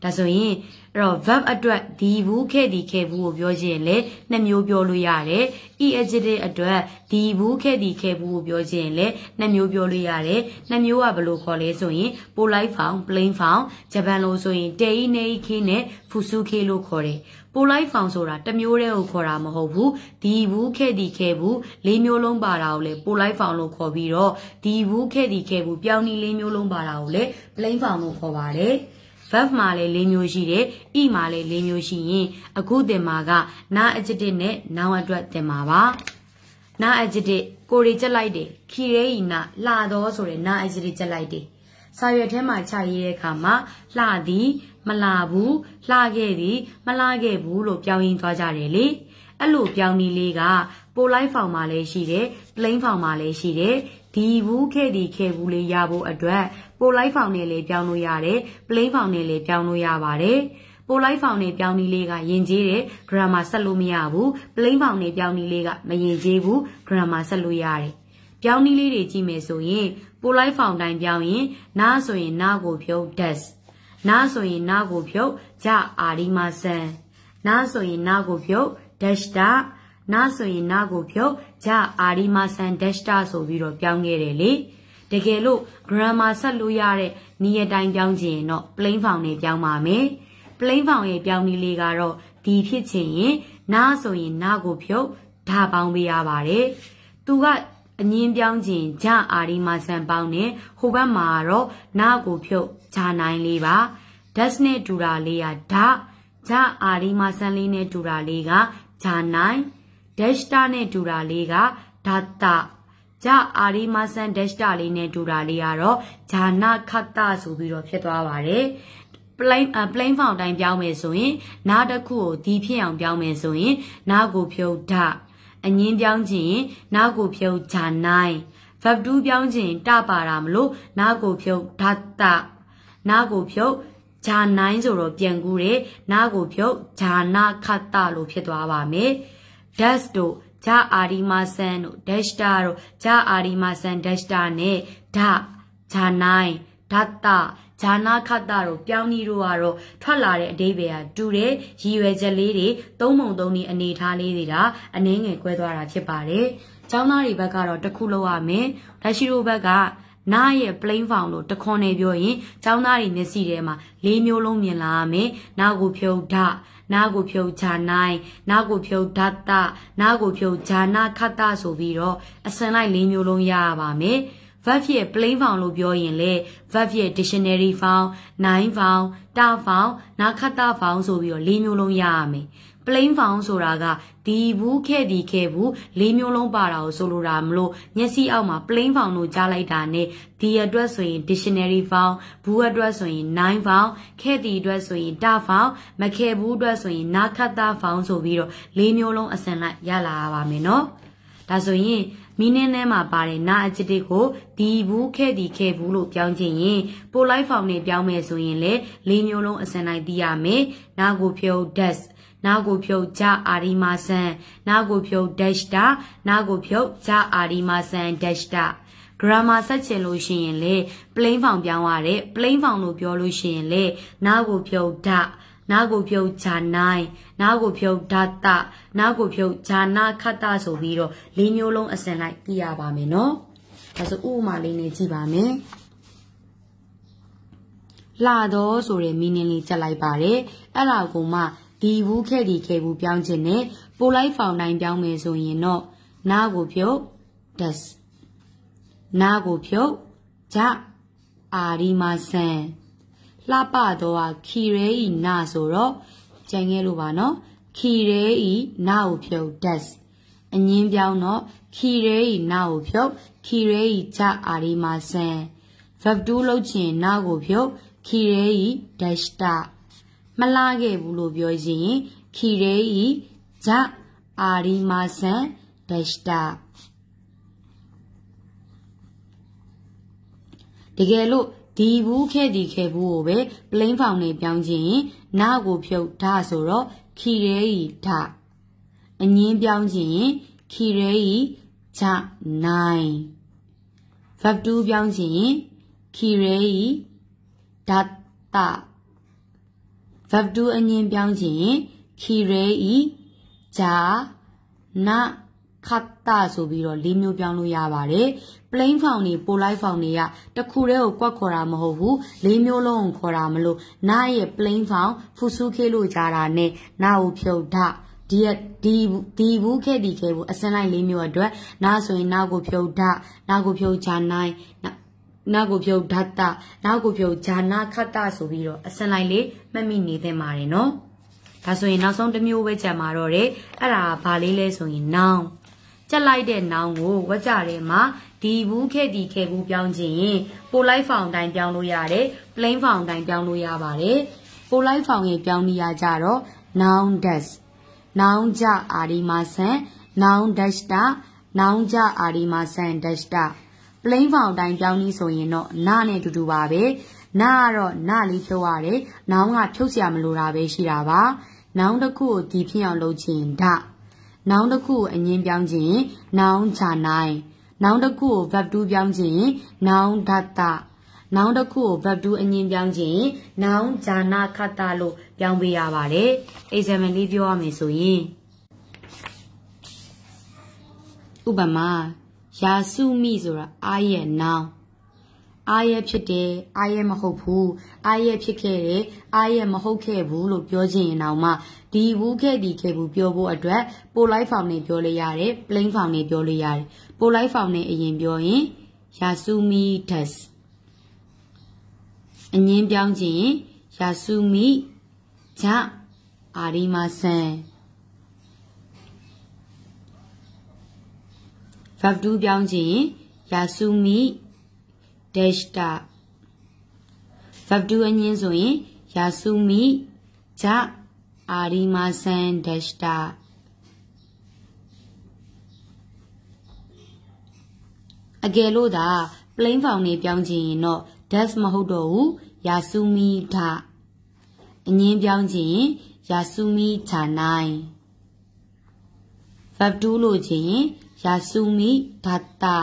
ဒါဆိုရင်အဲ့တော့ verb အတွက်ဒီဘူးခဲ့ဒီခဲ့ဘူးကိုပြောချင်လေနှစ်မျိုးပြောလို့ရတယ် e adjective အတွက်ဒီဘူးခဲ့ဒီခဲ့ဘူးကိုပြောချင်လေနှစ်မျိုးပြောလို့ရတယ်နှစ်မျိုးကဘယ်လိုခေါ်လဲဆိုရင် polite form plain form ဂျပန်လိုဆိုရင် tei nei ke နဲ့ fusuke လို့ခေါ်တယ် polite form ဆိုတာတစ်မျိုးတည်းကိုခေါ်တာမဟုတ်ဘူးဒီဘူးခဲ့ဒီခဲ့ဘူးလေးမျိုးလုံးပါတာကိုလေ polite form လို့ခေါ်ပြီးတော့ဒီဘူးခဲ့ဒီခဲ့ဘူးပြောင်းနီးလေးမျိုးလုံးပါတာကိုလေ plain form လို့ခေါ်ပါတယ် verb မှာလည်းလေးမျိုးရှိတယ် e မှာလည်းလေးမျိုးရှိရင်အခုသင်မှာက na adjective နဲ့ noun အတွက်သင်မှာပါ na adjective ကိုရီချက်လိုက်တယ်ခီရဲဤနာလှတော်ဆိုတဲ့ na adjective ချက်လိုက်တယ်စာရွက်ထဲမှာခြာရေးတဲ့အခါမှာလှသည်မလှဘူးလှခဲ့သည်မလှခဲ့ဘူးလို့ပြောင်းရင်းသွားကြတယ်လေအဲ့လိုပြောင်းနည်းလေးက polite form မှာလည်းရှိတယ် plain form မှာလည်းရှိတယ်ဒီဘူးခဲ့ဒီခဲ့ဘူးလေးရဖို့အတွက် polite form နဲ့လည်းပြောင်းလို့ရတယ် plain form နဲ့လည်းပြောင်းလို့ရပါတယ် polite form နဲ့ပြောင်းနည်းလေးကယဉ်ကျေးတယ် grammar ဆက်လို့မရဘူး plain form နဲ့ပြောင်းနည်းလေးကမယဉ်ကျေးဘူး grammar ဆက်လို့ရတယ်ပြောင်းနည်းလေးတွေကြည့်မယ်ဆိုရင် polite form တိုင်းပြောင်းရင်နားဆိုရင်နားကိုဖြုတ် does နားဆိုရင်နားကိုဖြုတ်ကြအာဒီမာဆန်နားဆိုရင်နားကိုဖြုတ် dash တာနားဆိုရင်နားကိုဖြုတ်ကြအာဒီမာဆန် dash တာဆိုပြီးတော့ပြောင်းခဲ့တယ်လေတကယ်လို့ grammar ဆက်လို့ရတဲ့နည်းအတိုင်းပြောင်းချင်ရင်တော့ plain form နဲ့ပြောင်းပါမယ် plain form ရဲ့ပြောင်းနည်းလေးကတော့ဒီဖြစ်ချင်ရင်နားဆိုရင်နားကိုဖြုတ်ဓာပေါင်းပေးရပါတယ်သူကအငင်းပြောင်းခြင်းဂျအာဒီမာဆန်ပေါင်းနဲ့ဟိုဘက်မှာတော့နားကိုဖြုတ်ဂျာနိုင်လေးပါ dash နဲ့တူတာလေးကဓာဂျအာဒီမာဆန်လေးနဲ့တူတာလေးကဂျာနိုင် dash တာနဲ့တူတာလေးကဓာတဂျအာဒီမာဆန် dash တာလေးနဲ့တူတာလေးကတော့ဂျာနာခတ်တာဆိုပြီးတော့ဖြစ်သွားပါတယ် plain plain form တိုင်းပြောင်းမယ်ဆိုရင်နားတစ်ခုကိုဒီဖြစ်အောင်ပြောင်းမယ်ဆိုရင်နားကိုဖြုတ်ဓာအငင်းပြောင်းခြင်းနားကိုဖြုတ်ဂျာနိုင် verb တူပြောင်းခြင်းတပါတာမလို့နားကိုဖြုတ်ဓာတနားကိုဖြုတ်ဂျာနိုင်ဆိုတော့ပြန်ကူတယ်နားကိုဖြုတ်ဂျာနာခတ်တာလို့ဖြစ်သွားပါမယ် dash တို့ဂျာအာဒီမာဆန်တို့ dash တာတို့ဂျာအာဒီမာဆန် dash တာနဲ့ဓာဂျာနိုင်ဓာတဂျာနာခတ်တာတို့ပြောင်းနည်းတို့ကတော့ထွက်လာတဲ့အဓိပ္ပာယ်ကတူတယ်ရည်ရွယ်ချက်လေးတွေသုံးပုံသုံးနည်းအနေထားလေးတွေဒါအနည်းငယ်ကွဲသွားတာဖြစ်ပါတယ်။ကျောင်းသားတွေဘက်ကတော့တစ်ခုလောက်ရမယ်။ဒါရှိတို့ဘက်ကနားရဲ့ plain form လို့တခွန်နေပြောရင်ကျောင်းသားတွေမျက်စိထဲမှာလေးမျိုးလုံးမြင်လာရမယ်။နားကိုဖြုတ်ဓာနားကိုဖြုတ်ဂျာနိုင်နားကိုဖြုတ်ဓာတနားကိုဖြုတ်ဂျာနာခတ်တာဆိုပြီးတော့အစင်လိုက်လေးမျိုးလုံးရရပါမယ်။ verb ရဲ့ plain form လို့ပြောရင်လေ verb ရဲ့ dictionary form, noun form, တာ form, နာခတ်တာ form ဆိုပြီးတော့လေးမျိုးလုံးရရမယ် plain form ဆိုတာကဒီဘူးခဲ့ဒီခဲ့ဘူးလေးမျိုးလုံးပါတာကိုဆိုလိုတာမလို့မျက်စိအောက်မှာ plain form လို့ကြားလိုက်တာနဲ့ဒီအတွက်ဆိုရင် dictionary form ဘူးအတွက်ဆိုရင် noun form ခဲ့ဒီအတွက်ဆိုရင်တာ form မခဲ့ဘူးအတွက်ဆိုရင်နာခတ်တာ form ဆိုပြီးတော့လေးမျိုးလုံးအစင်လိုက်ရလာရပါမယ်နော်ဒါဆိုရင်meaning ထဲမှာပါတဲ့ na adjective ကိုဒီဘူးခဲ့ဒီခဲ့ဘူးလို့ပြောင်းခြင်းရင် polite form နဲ့ပြောင်းမယ်ဆိုရင်လေလေးမျိုးလုံးအစင်လိုက်သိရမယ်နာကိုဖြုတ် dash နာကိုဖြုတ်ဂျအာဒီမာဆန်နာကိုဖြုတ် dash တာနာကိုဖြုတ်ဂျအာဒီမာဆန် dash တာ grammar ဆက်ချင်လို့ရှိရင်လေ plain form ပြောင်းရတယ် plain form လို့ပြောလို့ရှိရင်လေနာကိုဖြုတ်ဓာနာကိုဖြုတ်ဂျာနိုင်နာကိုဖြုတ်ဓာတနာကိုဖြုတ်ဂျာနာခတ်တာဆိုပြီးတော့လေးမျိုးလုံးအစင်လိုက်ပြရပါမယ်နော်ဒါဆိုဥပမာလေးနဲ့ကြည့်ပါမယ်လာတော့ဆိုတဲ့ meaning လေးချက်လိုက်ပါတယ်အဲ့ဒါကိုမှဒီဘူးခဲ့ဒီခဲ့ဘူးပြောင်းခြင်းနဲ့ polite form တိုင်းပြောင်းမယ်ဆိုရင်တော့နာကိုဖြုတ် does နာကိုဖြုတ်ဂျအာဒီမာဆန်လှပတော့ခီရဲဤနာဆိုတော့ကြံခဲ့လို့ပါနော်ခီရဲဤနာကိုဖြုတ် does အငင်းပြောင်းတော့ခီရဲဤနာကိုဖြုတ်ခီရဲဤဂျအာဒီမာဆန် verb တူလုပ်ချင်နာကိုဖြုတ်ခီရဲဤ dash တာမလာခဲ့ဘူးလို့ပြောရင်ခီရဲဤဂျအာဒီမာဆန် dash တာတကယ်လို့ဒီဘူးခဲ့ဒီခဲ့ဘူးကိုပဲ plain form နဲ့ပြောင်းခြင်းနာကိုဖြုတ်ဓာဆိုတော့ခီရဲဤဓာအငင်းပြောင်းခြင်းခီရဲဤဂျနိုင် verb တူပြောင်းခြင်းခီရဲဤဓာတ verb two အငင်းပြောင်းခြင်း kire i ja na khata ဆိုပြီးတော့လေးမျိုးပြောင်းလို့ရပါတယ် plain form နေ polite form တွေကတခုတည်းကိုကွက်ခေါ်တာမဟုတ်ဘူးလေးမျိုးလုံးကိုခေါ်တာမလို့နာရဲ့ plain form ဖူစုခေလို့ကြားတာနဲ့နာကိုဖြုတ်ဓာဒီဒီဒီဘူးခဲ့ဒီခဲ့ဘူးအစင်းလိုက်လေးမျိုးအတွက်နာဆိုရင်နာကိုဖြုတ်ဓာနာကိုဖြုတ်ဂျာနိုင်နာကိုဖြုတ်ဓာတ်တာနာကိုဖြုတ်ဂျာနာခတ်တာဆိုပြီးတော့အစင်းလိုက်လေးမှတ်မိနေသင့်ပါတယ်နော်ဒါဆိုရင်နောက်ဆုံးတစ်မျိုးပဲကြံပါတော့တယ်အဲ့ဒါဘာလေးလဲဆိုရင် noun ကြက်လိုက်တဲ့ noun ကိုဝကြထဲမှာဒီဘူးခဲ့ဒီခဲ့ဘူးပြောင်းခြင်း polite form တိုင်းပြောင်းလို့ရတယ် plain form တိုင်းပြောင်းလို့ရပါတယ် polite form ရဲ့ပြောင်းနေရကြတော့ noun dash noun ကြအာဒီမာဆန် noun dash တာ noun ကြအာဒီမာဆန် dash တာ plain form တိုင်းပြောင်းနေဆိုရင်တော့နာနဲ့တူတူပါပဲနာကတော့နာလေးဖြုတ်ရတယ် noun ကဖြုတ်စရာမလိုတာပဲရှိတာပါ noun တစ်ခုကိုဒီဖြစ်အောင်လုပ်ခြင်းဓာ noun တစ်ခုကိုအငင်းပြောင်းခြင်း noun ဂျာနိုင် noun တစ်ခုကို verb two ပြောင်းခြင်း noun ဓာတ်တာ noun တစ်ခုကို verb two အငင်းပြောင်းခြင်း noun ဂျာနာခတ်တာလို့ပြောင်းပေးရပါတယ် example လေးပြောရမယ်ဆိုရင်ဥပမာယာစုမိဆိုတာအာရဲ့ noun အာရဲ့ဖြစ်တယ်အာရဲ့မဟုတ်ဘူးအာရဲ့ဖြစ်ခဲ့တယ်အာရဲ့မဟုတ်ခဲ့ဘူးလို့ပြောခြင်းရင်တော့မှဒီဘူးခဲ့ဒီခဲ့ဘူးပြောဖို့အတွက် polite form နဲ့ပြောလို့ရတယ် plain form နဲ့ပြောလို့ရတယ် polite form နဲ့အရင်ပြောရင်ယာစုမိ does အငင်းပြောင်းခြင်းယာစုမိဂျာအာဒီမာဆန် verb two ပြောင်းခြင်းယာစုမိ dash တာ verb two အငင်းဆိုရင်ယာစုမိဂျာအာဒီမာဆန် dash တာအကယ်လို့သာ plain form နဲ့ပြောင်းခြင်းရင်တော့ dash မဟုတ်တော့ဘူးယာစုမိဓာအငင်းပြောင်းခြင်းယာစုမိဂျာနိုင် verb two လို့ခြင်းယာစုမိဓာတာ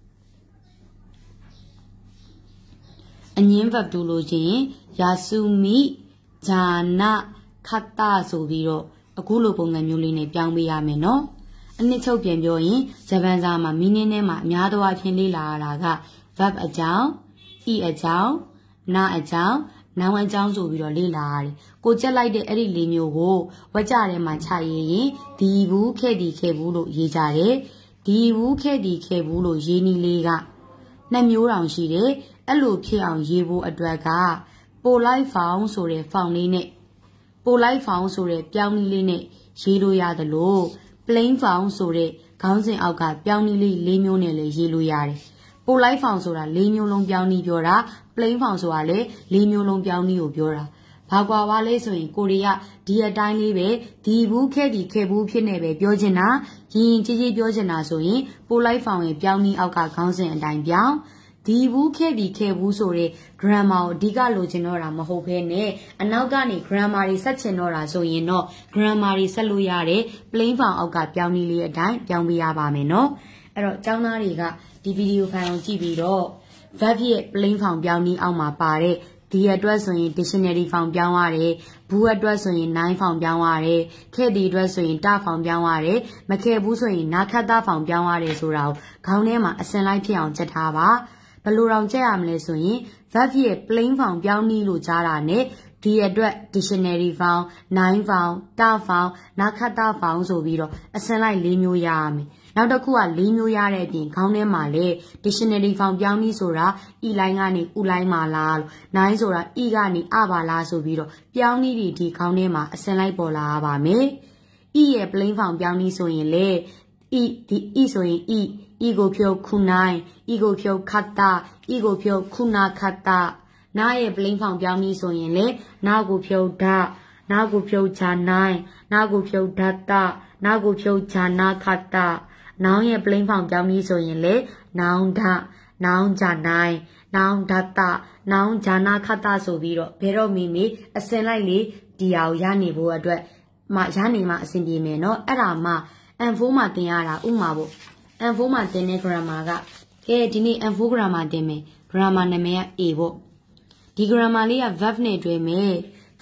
အငင်း verb two လို့ခြင်းယာစုမိဂျာနာခတ်တာဆိုပြီးတော့အခုလိုပုံစံမျိုးလေးနဲ့ပြောင်းပေးရမယ်နော်အနှစ်ချုပ်ပြန်ပြောရင်ဂျပန်စာမှာ meaning နဲ့မှာအများသောအားဖြင့်လေ့လာရတာက verb အကြောင်း e အကြောင်း na အကြောင်း noun အကြောင်းဆိုပြီးတော့လေ့လာရတယ်ကိုကြက်လိုက်တဲ့အဲ့ဒီလေးမျိုးကိုဝကြထဲမှာခြရရင်ဒီဘူးခဲ့ဒီခဲ့ဘူးလို့ရေးကြတယ်ဒီဘူးခဲ့ဒီခဲ့ဘူးလို့ရေးနည်းလေးကနှစ်မျိုးတောင်ရှိတယ်အဲ့လိုဖြစ်အောင်ရေးဖို့အတွက်က polite form ဆိုတဲ့ form လေးနဲ့ polite form ဆိုတဲ့ပြောင်းနည်းလေးနဲ့ရေးလို့ရတယ်လို့ plain form ဆိုတဲ့ခေါင်းစဉ်အောက်ကပြောင်းနည်းလေးလေးမျိုးနဲ့လည်းရေးလို့ရတယ် polite form ဆိုတာလေးမျိုးလုံးပြောင်းနည်းပြောတာ plain form ဆိုတာလည်းလေးမျိုးလုံးပြောင်းနည်းကိုပြောတာဘာကွာပါလဲဆိုရင်ကိုရီးယားဒီအတိုင်းလေးပဲဒီဘူးခဲ့ဒီခဲ့ဘူးဖြစ်နေပဲပြောချင်တာရင်ရင်ကြီးကြီးပြောချင်တာဆိုရင် polite form ရဲ့ပြောင်းနည်းအောက်ကခေါင်းစဉ်အတိုင်းပြောင်းဒီဘူးခဲ့ဒီခဲ့ဘူးဆိုတဲ့ grammar ကိုအဓိကလိုချင်တော့တာမဟုတ်ဘဲနဲ့အနောက်ကနေ grammar တွေဆက်ချင်တော့တာဆိုရင်တော့ grammar တွေဆက်လို့ရတယ် plain form အောက်ကပြောင်းနည်းလေးအတိုင်းပြောင်းပေးရပါမယ်နော်အဲ့တော့ကျောင်းသားတွေကဒီဗီဒီယိုဖိုင်ကိုကြည့်ပြီးတော့ verb ရဲ့ plain form ပြောင်းနည်းအောက်မှာပါတဲ့ဒီအတွက်ဆိုရင် dictionary form ပြောင်းရတယ်ဘူးအတွက်ဆိုရင် noun form ပြောင်းရတယ်ခဲ့ဒီအတွက်ဆိုရင် ta form ပြောင်းရတယ်မခဲ့ဘူးဆိုရင်နာခတ်တာ form ပြောင်းရတယ်ဆိုတာကိုခေါင်းထဲမှာအစင်လိုက်ဖြစ်အောင်ချက်ထားပါဘယ်လိုတောင်ကြက်ရမလဲဆိုရင် verb ရဲ့ plain form ပြောင်းနည်းလို့ကြားတာနဲ့ဒီအတွက် dictionary form, noun form, ta form, နာခတ်တာ form ဆိုပြီးတော့အစင်လိုက်၄မျိုးရရမယ်နောက်တစ်ခုက၄မျိုးရတဲ့အပြင်ခေါင်းထဲမှာလေ dictionary form ပြောင်းနည်းဆိုတာ e လိုင်းကနေ u လိုင်းမှာလားလို့ noun ဆိုတာ e ကနေ a ပါလားဆိုပြီးတော့ပြောင်းနည်းတွေဒီခေါင်းထဲမှာအစင်လိုက်ပေါ်လာရပါမယ် e ရဲ့ plain form ပြောင်းနည်းဆိုရင်လေ e ဒီ e ဆိုရင် e e ကိုဖြုတ်ခုနိုင် e ကိုဖြုတ်ခတ်တာ e ကိုဖြုတ်ခုနာခတ်တာနာရဲ့ plain form ပြောင်းနည်းဆိုရင်လေနာကိုဖြုတ်ဓာနာကိုဖြုတ်ဂျာနိုင်နာကိုဖြုတ်ဓာတာနာကိုဖြုတ်ဂျာနာခတ်တာ noun ရဲ့ plain form ပြောင်းနည်းဆိုရင်လေ noun ဓာ noun ဂျာနိုင် noun ဓာတာ noun ဂျာနာခတ်တာဆိုပြီးတော့ဘယ်တော့မိမိအစင်လိုက်လေဒီဟာကိုရနေဖို့အတွက်မှရနေမှအဆင်ပြေမယ်နော်အဲ့ဒါမှ M four မှာသင်ရတာဥမာပေါ့ M four မှာသင်တဲ့ grammar ကကဲဒီနေ့ M four grammar သင်မယ် grammar နာမည်က A ပေါ့ဒီ grammar လေးက verb နဲ့တွဲမယ်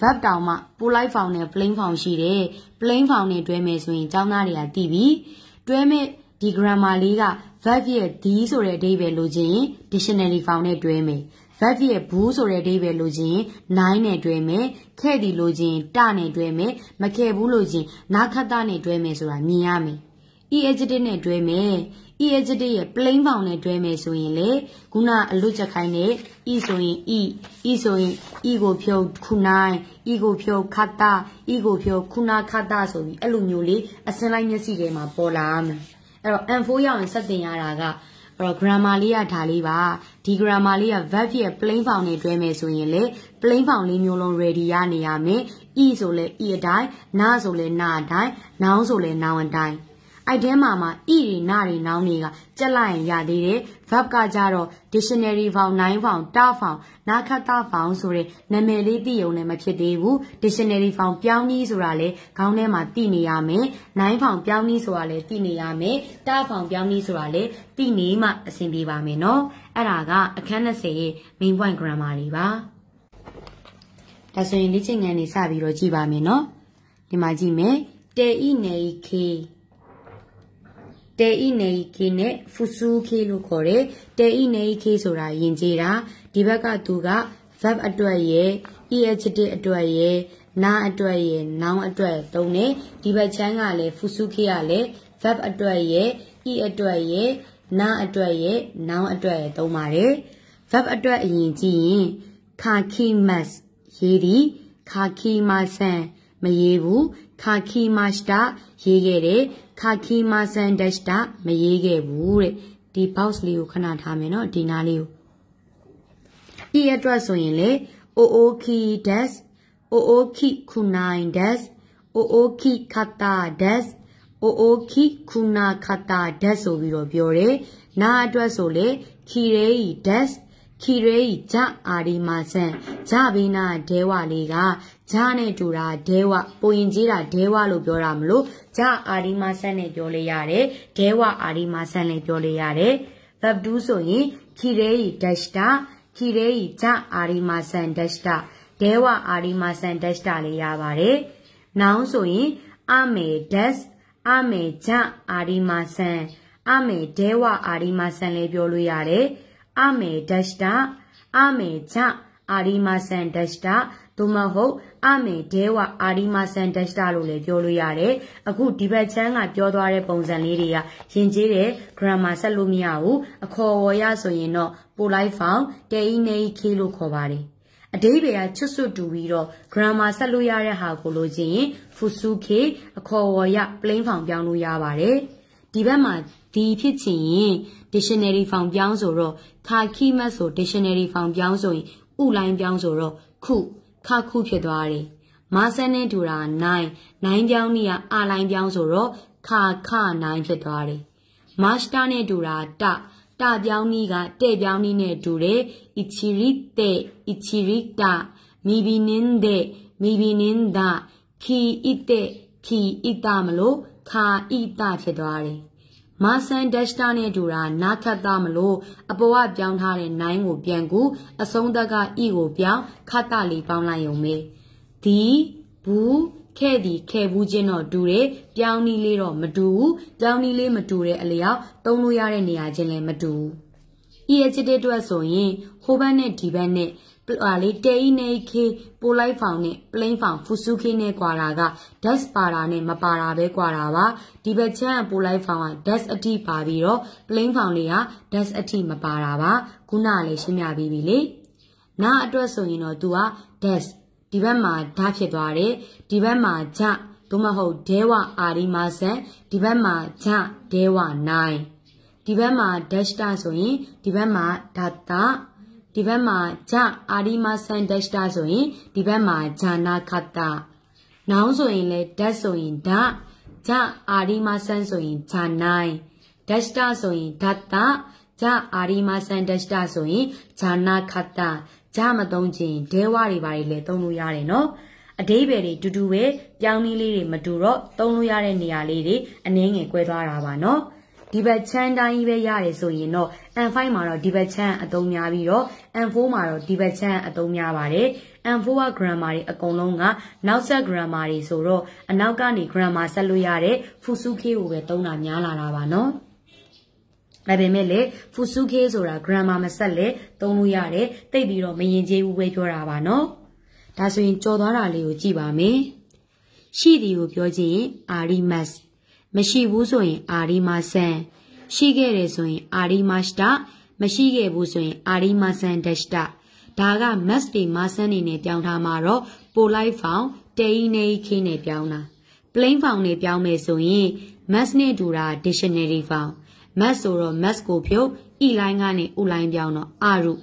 verb တောင်မှ polite form နဲ့ plain form ရှိတယ် plain form နဲ့တွဲမယ်ဆိုရင်ကျောင်းသားတွေကသိပြီတွဲမဲ့ဒီ grammar လေးက verb ရဲ့ the ဆိုတဲ့အဓိပ္ပာယ်လိုချင်ရင် dictionary form နဲ့တွဲမယ် verb ရဲ့ ဘူးဆိုတဲ့အဓိပ္ပာယ်လိုချင်ရင် nine နဲ့တွဲမယ်ခဲ့သည်လိုချင်တနဲ့တွဲမယ်မခဲ့ဘူးလိုချင်နာခတ်တနဲ့တွဲမယ်ဆိုတာမြင်ရမယ် e adjective နဲ့တွဲမယ် e adjective ရဲ့ plain form နဲ့တွဲမယ်ဆိုရင်လေခုနအလွတ်ချက်ခိုင်းတဲ့ e ဆိုရင် e e ဆိုရင် e ကိုဖြုတ်ခုနိုင် e ကိုဖြုတ်ခတ်တ e ကိုဖြုတ်ခုနာခတ်တဆိုပြီးအဲ့လိုမျိုးလေးအစင်းလိုက်မျက်စိထဲမှာပေါ်လာမယ်အဲ့တော့ M four ရောက်ရင်စက်တင်ရတာကအဲ့တော့ grammar လေးရထားလေးပါဒီ grammar လေးက verb ရဲ့ plain form နဲ့တွဲမယ်ဆိုရင်လေ plain form လေးမျိုးလုံး ready ရနေရမယ် e ဆိုလဲ e အတိုင်းနာဆိုလဲနာအတိုင်း noun ဆိုလဲ noun အတိုင်းအဲ့ထဲမှာမှာ e တွေနာတွေ noun တွေကကြက်လိုက်ရင်ရသေးတယ် verb ကကြတော့ dictionary form nine form တာ form နာခတ်တာ form ဆိုတဲ့နာမည်လေးသိရုံနဲ့မဖြစ်သေးဘူး dictionary form ပြောင်းနည်းဆိုတာလေခေါင်းထဲမှာသိနေရမယ် nine form ပြောင်းနည်းဆိုတာလေသိနေရမယ်တာ form ပြောင်းနည်းဆိုတာလေသိနေမှအဆင်ပြေပါမယ်နော်အဲ့ဒါကအခန်းtwentyရဲ့ main point grammar တွေပါဒါဆိုရင်လေ့ကျင့်ခန်းနေစပြီးတော့ကြည့်ပါမယ်နော်ဒီမှာကြည့်မယ်တေဤနေခေတေဤနေခေနဲ့ဖူဆူခေလို့ခေါ်တယ်တေဤနေခေဆိုတာယဉ်ကျေးတာဒီဘက်ကသူက verb အတွက်ရဲ့ e adjective အတွက်ရဲ့နာအတွက်ရဲ့ noun အတွက်သုံးတယ်ဒီဘက်ချမ်းကလည်းဖူဆူခေကလည်း verb အတွက်ရဲ့ e အတွက်ရဲ့နာအတွက်ရဲ့ noun အတွက်ရဲ့သုံးပါတယ် verb အတွက်အရင်ကြည့်ရင်ခါခိမတ်ရေးဒီခါခိမဆန်မရေးဘူးခါခိမစတာရေးခဲ့တယ်ခါခိမဆန်ဒက်တာမရေးခဲ့ဘူးတဲ့ဒီ box လေးကိုခဏထားမယ်နော်ဒီနားလေးကို e အတွက်ဆိုရင်လေ ooki des ooki kunai des ooki kata des ooki kuna kata des ဆိုပြီးတော့ပြောတယ်နာအတွက်ဆိုလေ kirei desခီရေဂျအာဒီမာဆန်ဂျဘိနာဒဲဝလေးကဂျနဲ့တူတာဒဲဝပိုရင်ကြီးတာဒဲဝလို့ပြောတာမလို့ဂျအာဒီမာဆန်နဲ့ပြောလို့ရတယ်ဒဲဝအာဒီမာဆန်နဲ့ပြောလို့ရတယ် verb 2ဆိုရင်ခီရေဒက်တာခီရေဂျအာဒီမာဆန်ဒက်တာဒဲဝအာဒီမာဆန်ဒက်တာလေးရပါတယ် noun ဆိုရင်အမေဒက်အမေဂျအာဒီမာဆန်အမေဒဲဝအာဒီမာဆန်လေးပြောလို့ရတယ်အမေဒက်တာအမေဂျအာဒီမာဆန်ဒက်တာသို့မဟုတ်အမေဒဲဝအာဒီမာဆန်ဒက်တာလို့လည်းပြောလို့ရတယ်အခုဒီဘက်ချမ်းကပြောသွားတဲ့ပုံစံလေးတွေကယဉ်ကျေးတဲ့ grammar ဆက်လို့မရဘူးအခေါ်အဝေါ်ရဆိုရင်တော့ polite form တေဤနေခေလို့ခေါ်ပါတယ်အဓိပ္ပာယ်ကချွတ်ဆွတ်တူပြီးတော့ grammar ဆက်လို့ရတဲ့ဟာကိုလို့ချင်းဖူဆူခေအခေါ်အဝေါ်ရ plain form ပြောင်းလို့ရပါတယ်ဒီဘက်မှာဒီဖြစ်ချင်ရင် dictionary form ပြောင်းဆိုတော့ခါခိမတ်ဆို dictionary form ပြောင်းဆိုရင်ဥလိုင်းပြောင်းဆိုတော့ခုခါခုဖြစ်သွားတယ်မာဆန်နဲ့တူတာnine nineပြောင်းနေရအလိုင်းပြောင်းဆိုတော့ခါခnineဖြစ်သွားတယ်မာစတာနဲ့တူတာတတပြောင်းနည်းကတဲ့ပြောင်းနည်းနဲ့တူတယ် ichirite ichirita mibininde mibininda ki ite ki ita မလို့ခါ ita ဖြစ်သွားတယ်မာဆန်ဒက်တာနဲ့တူတာနာခတ်တာမလို့အပေါ်ကပြောင်းထားတဲ့nineကိုပြန်ကူအဆုံးသက်က e ကိုပြောင်းခတ်တာလေးပေါင်းလိုက်ရုံပဲဒီဘူးခဲ့ဒီခဲ့ဘူးချင်းတော့တူတယ်ပြောင်းနည်းလေးတော့မတူဘူးပြောင်းနည်းလေးမတူတဲ့အလျောက်သုံးလို့ရတဲ့နေရာချင်းလည်းမတူဘူး e adjective အတွက်ဆိုရင်ဟိုဘက်နဲ့ဒီဘက်နဲ့ဟာလေတေဤနေခေပိုလိုက်ဖောင်နဲ့ plain ဖောင်ဖူဆူခေနဲ့ကွာတာက dash ပါတာနဲ့မပါတာပဲကွာတာပါဒီဘက်ချမ်းပိုလိုက်ဖောင်က dash အထိပါပြီးတော့ plain ဖောင်လေးက dash အထိမပါတာပါခုနကလည်းရှင်းပြပြီးပြီလေနာအတွက်ဆိုရင်တော့ तू က dash ဒီဘက်မှာဓာဖြစ်သွားတယ်ဒီဘက်မှာဂျသို့မဟုတ်ဒဲဝအာဒီမာဆန်ဒီဘက်မှာဂျဒဲဝnineဒီဘက်မှာ dash တာဆိုရင်ဒီဘက်မှာဓာတာဒီဘက်မှာဂျအာဒီမာဆန်ဒက်တာဆိုရင်ဒီဘက်မှာဂျာနာခတာနောင်ဆိုရင်လေဒက်ဆိုရင်ဓာဂျအာဒီမာဆန်ဆိုရင်ဂျာနိုင်ဒက်တာဆိုရင်ဓာတာဂျအာဒီမာဆန်ဒက်တာဆိုရင်ဂျာနာခတာဂျမသုံးခြင်းဒဲဝတွေပါလေသုံးလို့ရတယ်နော်အဓိပ္ပာယ်တွေတူတူပဲပြောင်းနည်းလေးတွေမတူတော့သုံးလို့ရတဲ့နေရာလေးတွေအနည်းငယ်ကွဲသွားတာပါနော်ဒီဘက်ချမ်းတိုင်းပဲရတယ်ဆိုရင်တော့ M five မှာတော့ဒီဘက်ချမ်းအသုံးများပြီးတော့ M four မှာတော့ဒီဘက်ချမ်းအသုံးများပါတယ် M four က grammar တွေအကုန်လုံးကနောက်ဆက် grammar တွေဆိုတော့အနောက်ကနေ grammar ဆက်လို့ရတဲ့ fusuke ကိုပဲသုံးတာများလာတာပါနော်ဒါပေမဲ့လေ fusuke ဆိုတာ grammar မဆက်လေသုံးလို့ရတယ်တိတ်ပြီးတော့မရင်ကျေးဘူးပဲပြောတာပါနော်ဒါဆိုရင်ကြော်သွားတာလေးကိုကြည့်ပါမယ်ရှိသည်ကိုပြောချင်ရင် arimas မရှိဘူးဆိုရင် arimasen ရှိခဲ့တယ်ဆိုရင် arimashita မရှိခဲ့ဘူးဆိုရင် arimasen dashita ဒါက mas တွေ masan တွေနဲ့ပြောင်းထားမှာတော့ polite form တေးနေခိနဲ့ပြောင်းတာ plain form နဲ့ပြောင်းမယ်ဆိုရင် mas နဲ့တူတာ dictionary form mas ဆိုတော့ mas ကိုဖြုတ် e line ကနေ u line ပြောင်းတော့ aru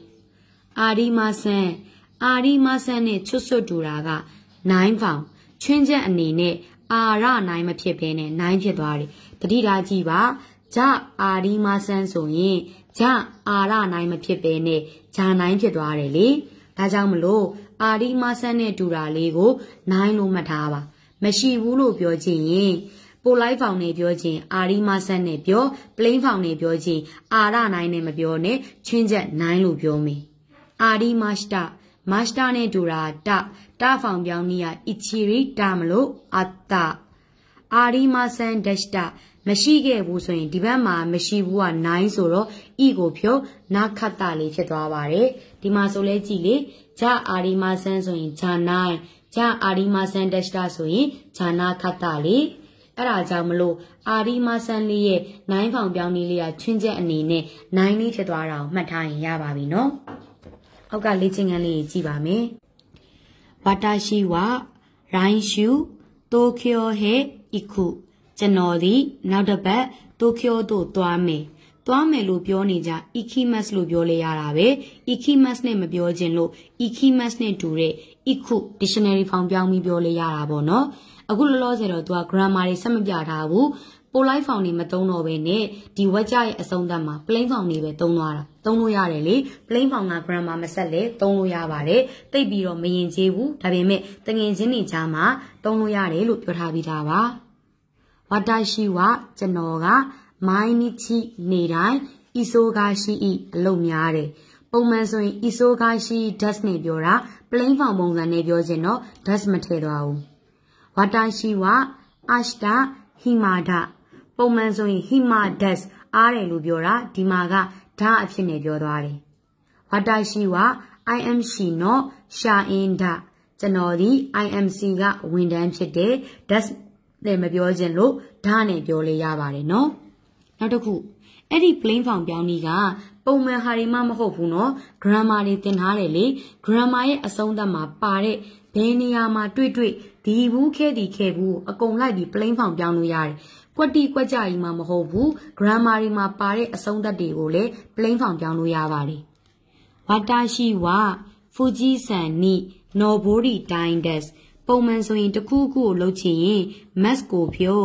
arimasen arimasen နဲ့ချွတ်ဆွတ်တူတာက nine form ချွင်းချက်အနေနဲ့အာရနိုင်မဖြစ်ဘဲနဲ့နိုင်ဖြစ်သွားတယ်တတိထားကြည့်ပါဂျအာရီမဆန်းဆိုရင်ဂျအာရနိုင်မဖြစ်ဘဲနဲ့ဂျာနိုင်ဖြစ်သွားတယ်လေဒါကြောင့်မလို့အာရီမဆန်းနဲ့တူတာလေးကိုနိုင်လို့မှတ်ထားပါမရှိဘူးလို့ပြောချင်ရင်ပိုလိုက်ဖောင်နဲ့ပြောချင်အာရီမဆန်းနဲ့ပြော plain ဖောင်နဲ့ပြောချင်အာရနိုင်နဲ့မပြောနဲ့ချွင်းချက်နိုင်လို့ပြောမယ်အာရီမစတာမစတာနဲ့တူတာတတာဖောင်ပြောင်းနည်းက ichiri တာမလို့အတအာရီမဆန်ဒက်တာမရှိခဲ့ဘူးဆိုရင်ဒီဘက်မှာမရှိဘူးကnineဆိုတော့ e ကိုဖြုတ်နာခတ်တာလေးဖြစ်သွားပါတယ်ဒီမှာဆိုလဲကြည့်လေဂျာအာရီမဆန်ဆိုရင်ဂျာnineဂျာအာရီမဆန်ဒက်တာဆိုရင်ဂျာနာခတ်တာလေးအဲ့ဒါကြောင့်မလို့အာရီမဆန်လေးရဲ့nineဖောင်ပြောင်းနည်းလေးကချွင်းချက်အနေနဲ့nineလေးဖြစ်သွားတာကိုမှတ်ထားရင်ရပါပြီနော်အောက်ကလေ့ကျင့်ခန်းလေးကြည့်ပါမယ်ဝါတာရှိဝရိုင်းရှူတိုကျိုဟဲイクကျွန်တော်ဒီနောက်တစ်ပတ်တိုကျိုသို့သွားမယ်သွားမယ်လို့ပြောနေကြイキマスလို့ပြောလေရတာပဲイキマスနဲ့မပြောခြင်းလို့イキマスနဲ့တူတဲ့イク dictionary form ပြောင်းပြီးပြောလေရတာပေါ့နော်အခုလောလောဆယ်တော့သူက grammar တွေဆက်မပြထားဘူး polite form တွေမသုံးတော့ဘဲနဲ့ဒီဝက်ကြရဲ့အဆုံးသတ်မှာ plain form တွေပဲသုံးသွားတာသုံးလို့ရတယ်လေ plain form က grammar မဆက်လေသုံးလို့ရပါတယ်တိတ်ပြီးတော့မရင်ကျေးဘူးဒါပေမဲ့တငင်ချင်းတွေကြားမှာသုံးလို့ရတယ်လို့ပြောထားပြီးသားပါဝါတာရှိဝကျွန်တော်ကမိုင်းနိချိနေတိုင်းအီဆိုကာရှိဤအလုပ်များတယ်ပုံမှန်ဆိုရင်အီဆိုကာရှိ does နဲ့ပြောတာ plain form ပုံစံနဲ့ပြောခြင်းတော့ does မထည့်သွားဘူးဝါတာရှိဝအရှတာဟိမာဒပုံမှန်ဆိုရင် hima does အားတယ်လို့ပြောတာဒီမှာကဓာအဖြစ်နဲ့ပြောသွားတယ်ဝါတာရှိဝ I am she not sha in da ကျွန်တော်ဒီ I am c ကဝန်ထမ်းဖြစ်တယ် does နဲ့မပြောခြင်းလို့ဓာနဲ့ပြောလေရပါတယ်နော်နောက်တစ်ခုအဲ့ဒီ plain form ပြောင်းနည်းကပုံမှန်ဟာတွေမှမဟုတ်ဘူးနော် grammar တွေသင်ထားတယ်လေ grammar ရဲ့အဆုံးသတ်မှာပါတဲ့ဘယ်နေရာမှာတွေ့တွေ့ဒီဘူးခဲဒီခဲဘူးအကုန်လိုက်ပြီး plain form ပြောင်းလို့ရတယ်ကွက်တီကွက်ကြကြီးမှမဟုတ်ဘူး grammar တွေမှာပါတဲ့အဆုံးသတ်တွေကိုလည်း plain form ပြောင်းလို့ရပါတယ်ဝါတာရှိဝဖူဂျီဆန်နိနော်ဘိုရီတိုင်းဒက်ပုံမှန်ဆိုရင်တစ်ခုခုကိုလုပ်ချင်ရင် mas ကိုဖြုတ်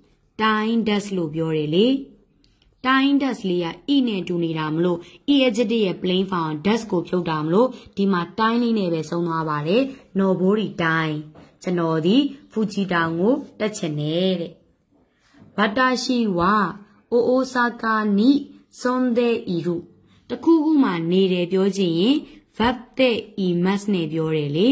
time dash လို့ပြောတယ်လေ time dash လေးက e နဲ့တူနေတာမလို့ e adjective ရဲ့ plain form dash ကိုဖြုတ်တာမလို့ဒီမှာ time လေးနဲ့ပဲဆုံးသွားပါတယ် nobody time ကျွန်တော်ဒီ Fuji တောင်ကိုတက်ချင်တယ်တဲ့ဝါတာရှိဝအိုအိုဆာကာနိစွန်ဒေအီရုတခုခုမှနေတယ်ပြောချင်ရင် verb တဲ့ imas နဲ့ပြောတယ်လေ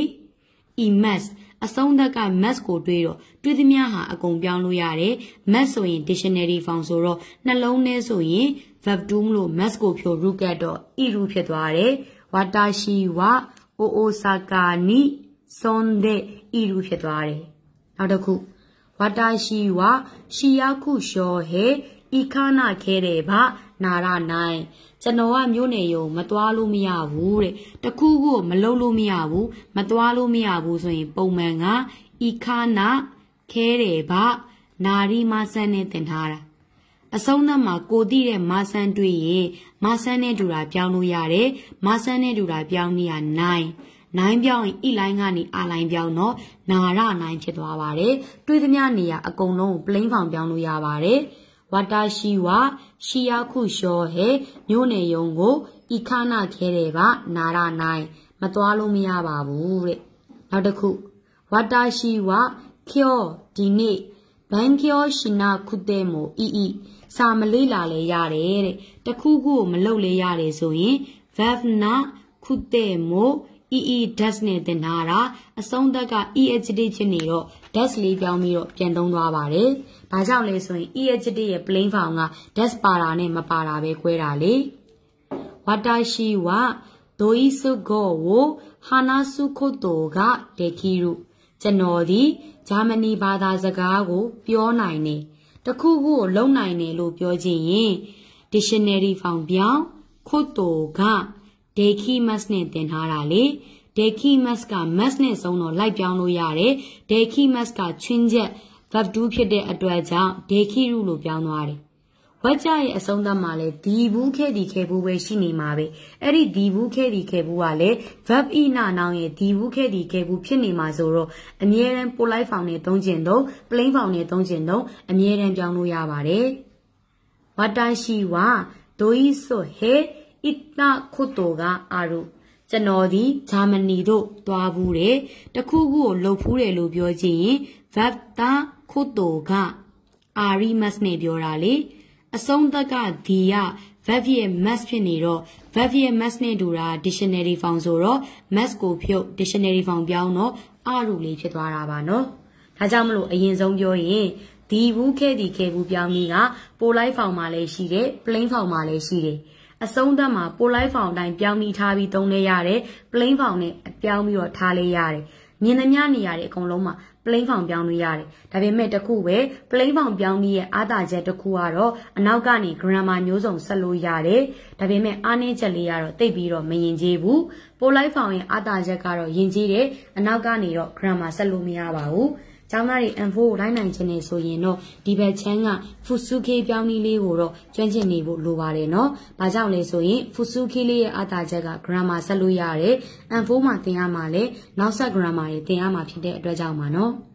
imasအဆုံးသက်က mas ကိုတွေးတော့တွေးသမျှဟာအကုန်ပြောင်းလို့ရတယ် mas ဆိုရင် dictionary form ဆိုတော့နှလုံးထဲဆိုရင် verb to မလို့ mas ကိုဖြိုရုကတ်တော့ iru ဖြစ်သွားတယ်ဝါတာရှိဝအိုအိုဆာကာနိစွန်ဒေအီရုဖြစ်သွားတယ်နောက်တစ်ခုဝါတာရှိဝရှီယာခုရှောဟေဤခါနာခဲတယ်ဗနာရနိုင်ကျွန်တော်ကမျိုးနေရုံမသွားလို့မရဘူးတဲ့တခုခုမလုပ်လို့မရဘူးမသွားလို့မရဘူးဆိုရင်ပုံမှန်ကဤခါနာခဲတယ်ဗနာရီမဆန်းနဲ့တင်ထားတာအဆုံးသတ်မှာကိုတိတဲ့မဆန်းတွေ့ရင်မဆန်းနဲ့တူတာပြောင်းလို့ရတယ်မဆန်းနဲ့တူတာပြောင်းနေရnine nineပြောင်းရင် e line ကနေ r line ပြောင်းတော့နာရnineဖြစ်သွားပါတယ်တွေးသမျှနေရအကုန်လုံးကို plain form ပြောင်းလို့ရပါတယ်ဝါတာရှိဝရှီယာခုရှောဟဲမျိုးနေယုံကိုဤခါနာခဲတယ်ဗနာရနိုင်မသွားလို့မရပါဘူးတဲ့နောက်တစ်ခုဝါတာရှိဝခောဒီနေ့ဘန်ခောရှင်နာခုတဲမိုအီအီစာမလေးလာလေရတယ်တဲ့တခုခုမလုပ်လေရတယ်ဆိုရင် verb နာခုတဲ့မို့ ee does နဲ့တင်ထားတာအဆုံးသက်က e adjective ဖြစ်နေတော့ does လေးပြောင်းပြီးတော့ပြန်သုံးသွားပါတယ်။ဘာကြောင့်လဲဆိုရင် e adjective ရဲ့ plain form က does ပါတာနဲ့မပါတာပဲ꿰တာလေ။ဝါတာရှိဝဒိုဤစုကိုဝဟာနာစုခုတ်တိုကဒေခီရုကျွန်တော်ဒီဂျာမနီဘာသာစကားကိုပြောနိုင်တယ်။တခုခုကိုလုံနိုင်တယ်လို့ပြောချင်ရင် dictionary form ပြောင်းခုတ်တိုကဒေခီမတ်နဲ့တင်ထားတာလေဒေခီမတ်ကမတ်နဲ့ဆုံးတော့လိုက်ပြောင်းလို့ရတယ်ဒေခီမတ်ကချွင်းချက် verb တူဖြစ်တဲ့အတွက်ကြောင့်ဒေခီရုလို့ပြောင်းသွားတယ်ဝက်ကြရဲ့အဆုံးသတ်မှာလဲဒီဘူးခဲဒီခဲဘူးပဲရှိနေမှာပဲအဲ့ဒီဒီဘူးခဲဒီခဲဘူးကလည်း verb ဤနာနောင်ရဲ့ဒီဘူးခဲဒီခဲဘူးဖြစ်နေမှာဆိုတော့အမြဲတမ်း polite form နဲ့သုံးကျင်တော့ plain form နဲ့သုံးကျင်တော့အမြဲတမ်းပြောင်းလို့ရပါတယ်ဝတ္တရှိဝဒိုဤဆိုဟေဣတခုတိုကအာရုကျွန်တော်ဒီဂျာမနီတို့တွားဘူးတယ်တခုခုကိုလှုပ်ဖူးတယ်လို့ပြောချင်ရင် verb တာခုတိုကအာရီမတ်နဲ့ပြောတာလေအဆုံးသက်ကဒီက verb ရဲ့ mass ဖြစ်နေတော့ verb ရဲ့ mass နဲ့တူတာ dictionary form ဆိုတော့ mass ကိုဖြုတ် dictionary form ပြောင်းတော့အာရုလေးဖြစ်သွားတာပါနော်ဒါကြောင့်မလို့အရင်ဆုံးပြောရင်ဒီဘူးခဲဒီခဲဘူးပြောင်းပြီးက polite form မှာလည်းရှိတယ် plain form မှာလည်းရှိတယ်အဆုံးသတ်မှာ polite form အတိုင်းပြောင်းပြီးထားပြီးသုံးလဲရတယ် plain form နဲ့ပြောင်းပြီးတော့ထားလဲရတယ်မြင်သမျှနေရာတွေအကုန်လုံးမှာ plain form ပြောင်းလို့ရတယ်ဒါပေမဲ့တခုပဲ plain form ပြောင်းပြီးရဲ့အားသာချက်တစ်ခုကတော့အနောက်ကနေ grammar မျိုးစုံဆက်လို့ရတယ်ဒါပေမဲ့အားနည်းချက်လေးကတော့တိတ်ပြီးတော့မယဉ်ကျေးဘူး polite form ရဲ့အားသာချက်ကတော့ယဉ်ကျေးတယ်အနောက်ကနေတော့ grammar ဆက်လို့မရပါဘူးကျောင်းသားတွေ info ကိုလိုက်နိုင်ခြင်းနေဆိုရင်တော့ဒီဘက်ချမ်းက fusuke ပြောင်းနည်းလေးကိုတော့ကျွမ်းကျင်နေဖို့လိုပါတယ်နော်။ဘာကြောင့်လဲဆိုရင် fusuke လေးရဲ့အတားချက်က grammar ဆက်လို့ရတယ်။ info မှာသင်ရမှာလဲနောက်ဆက် grammar တွေသင်ရမှာဖြစ်တဲ့အတွက်ကြောင့်ပါနော်။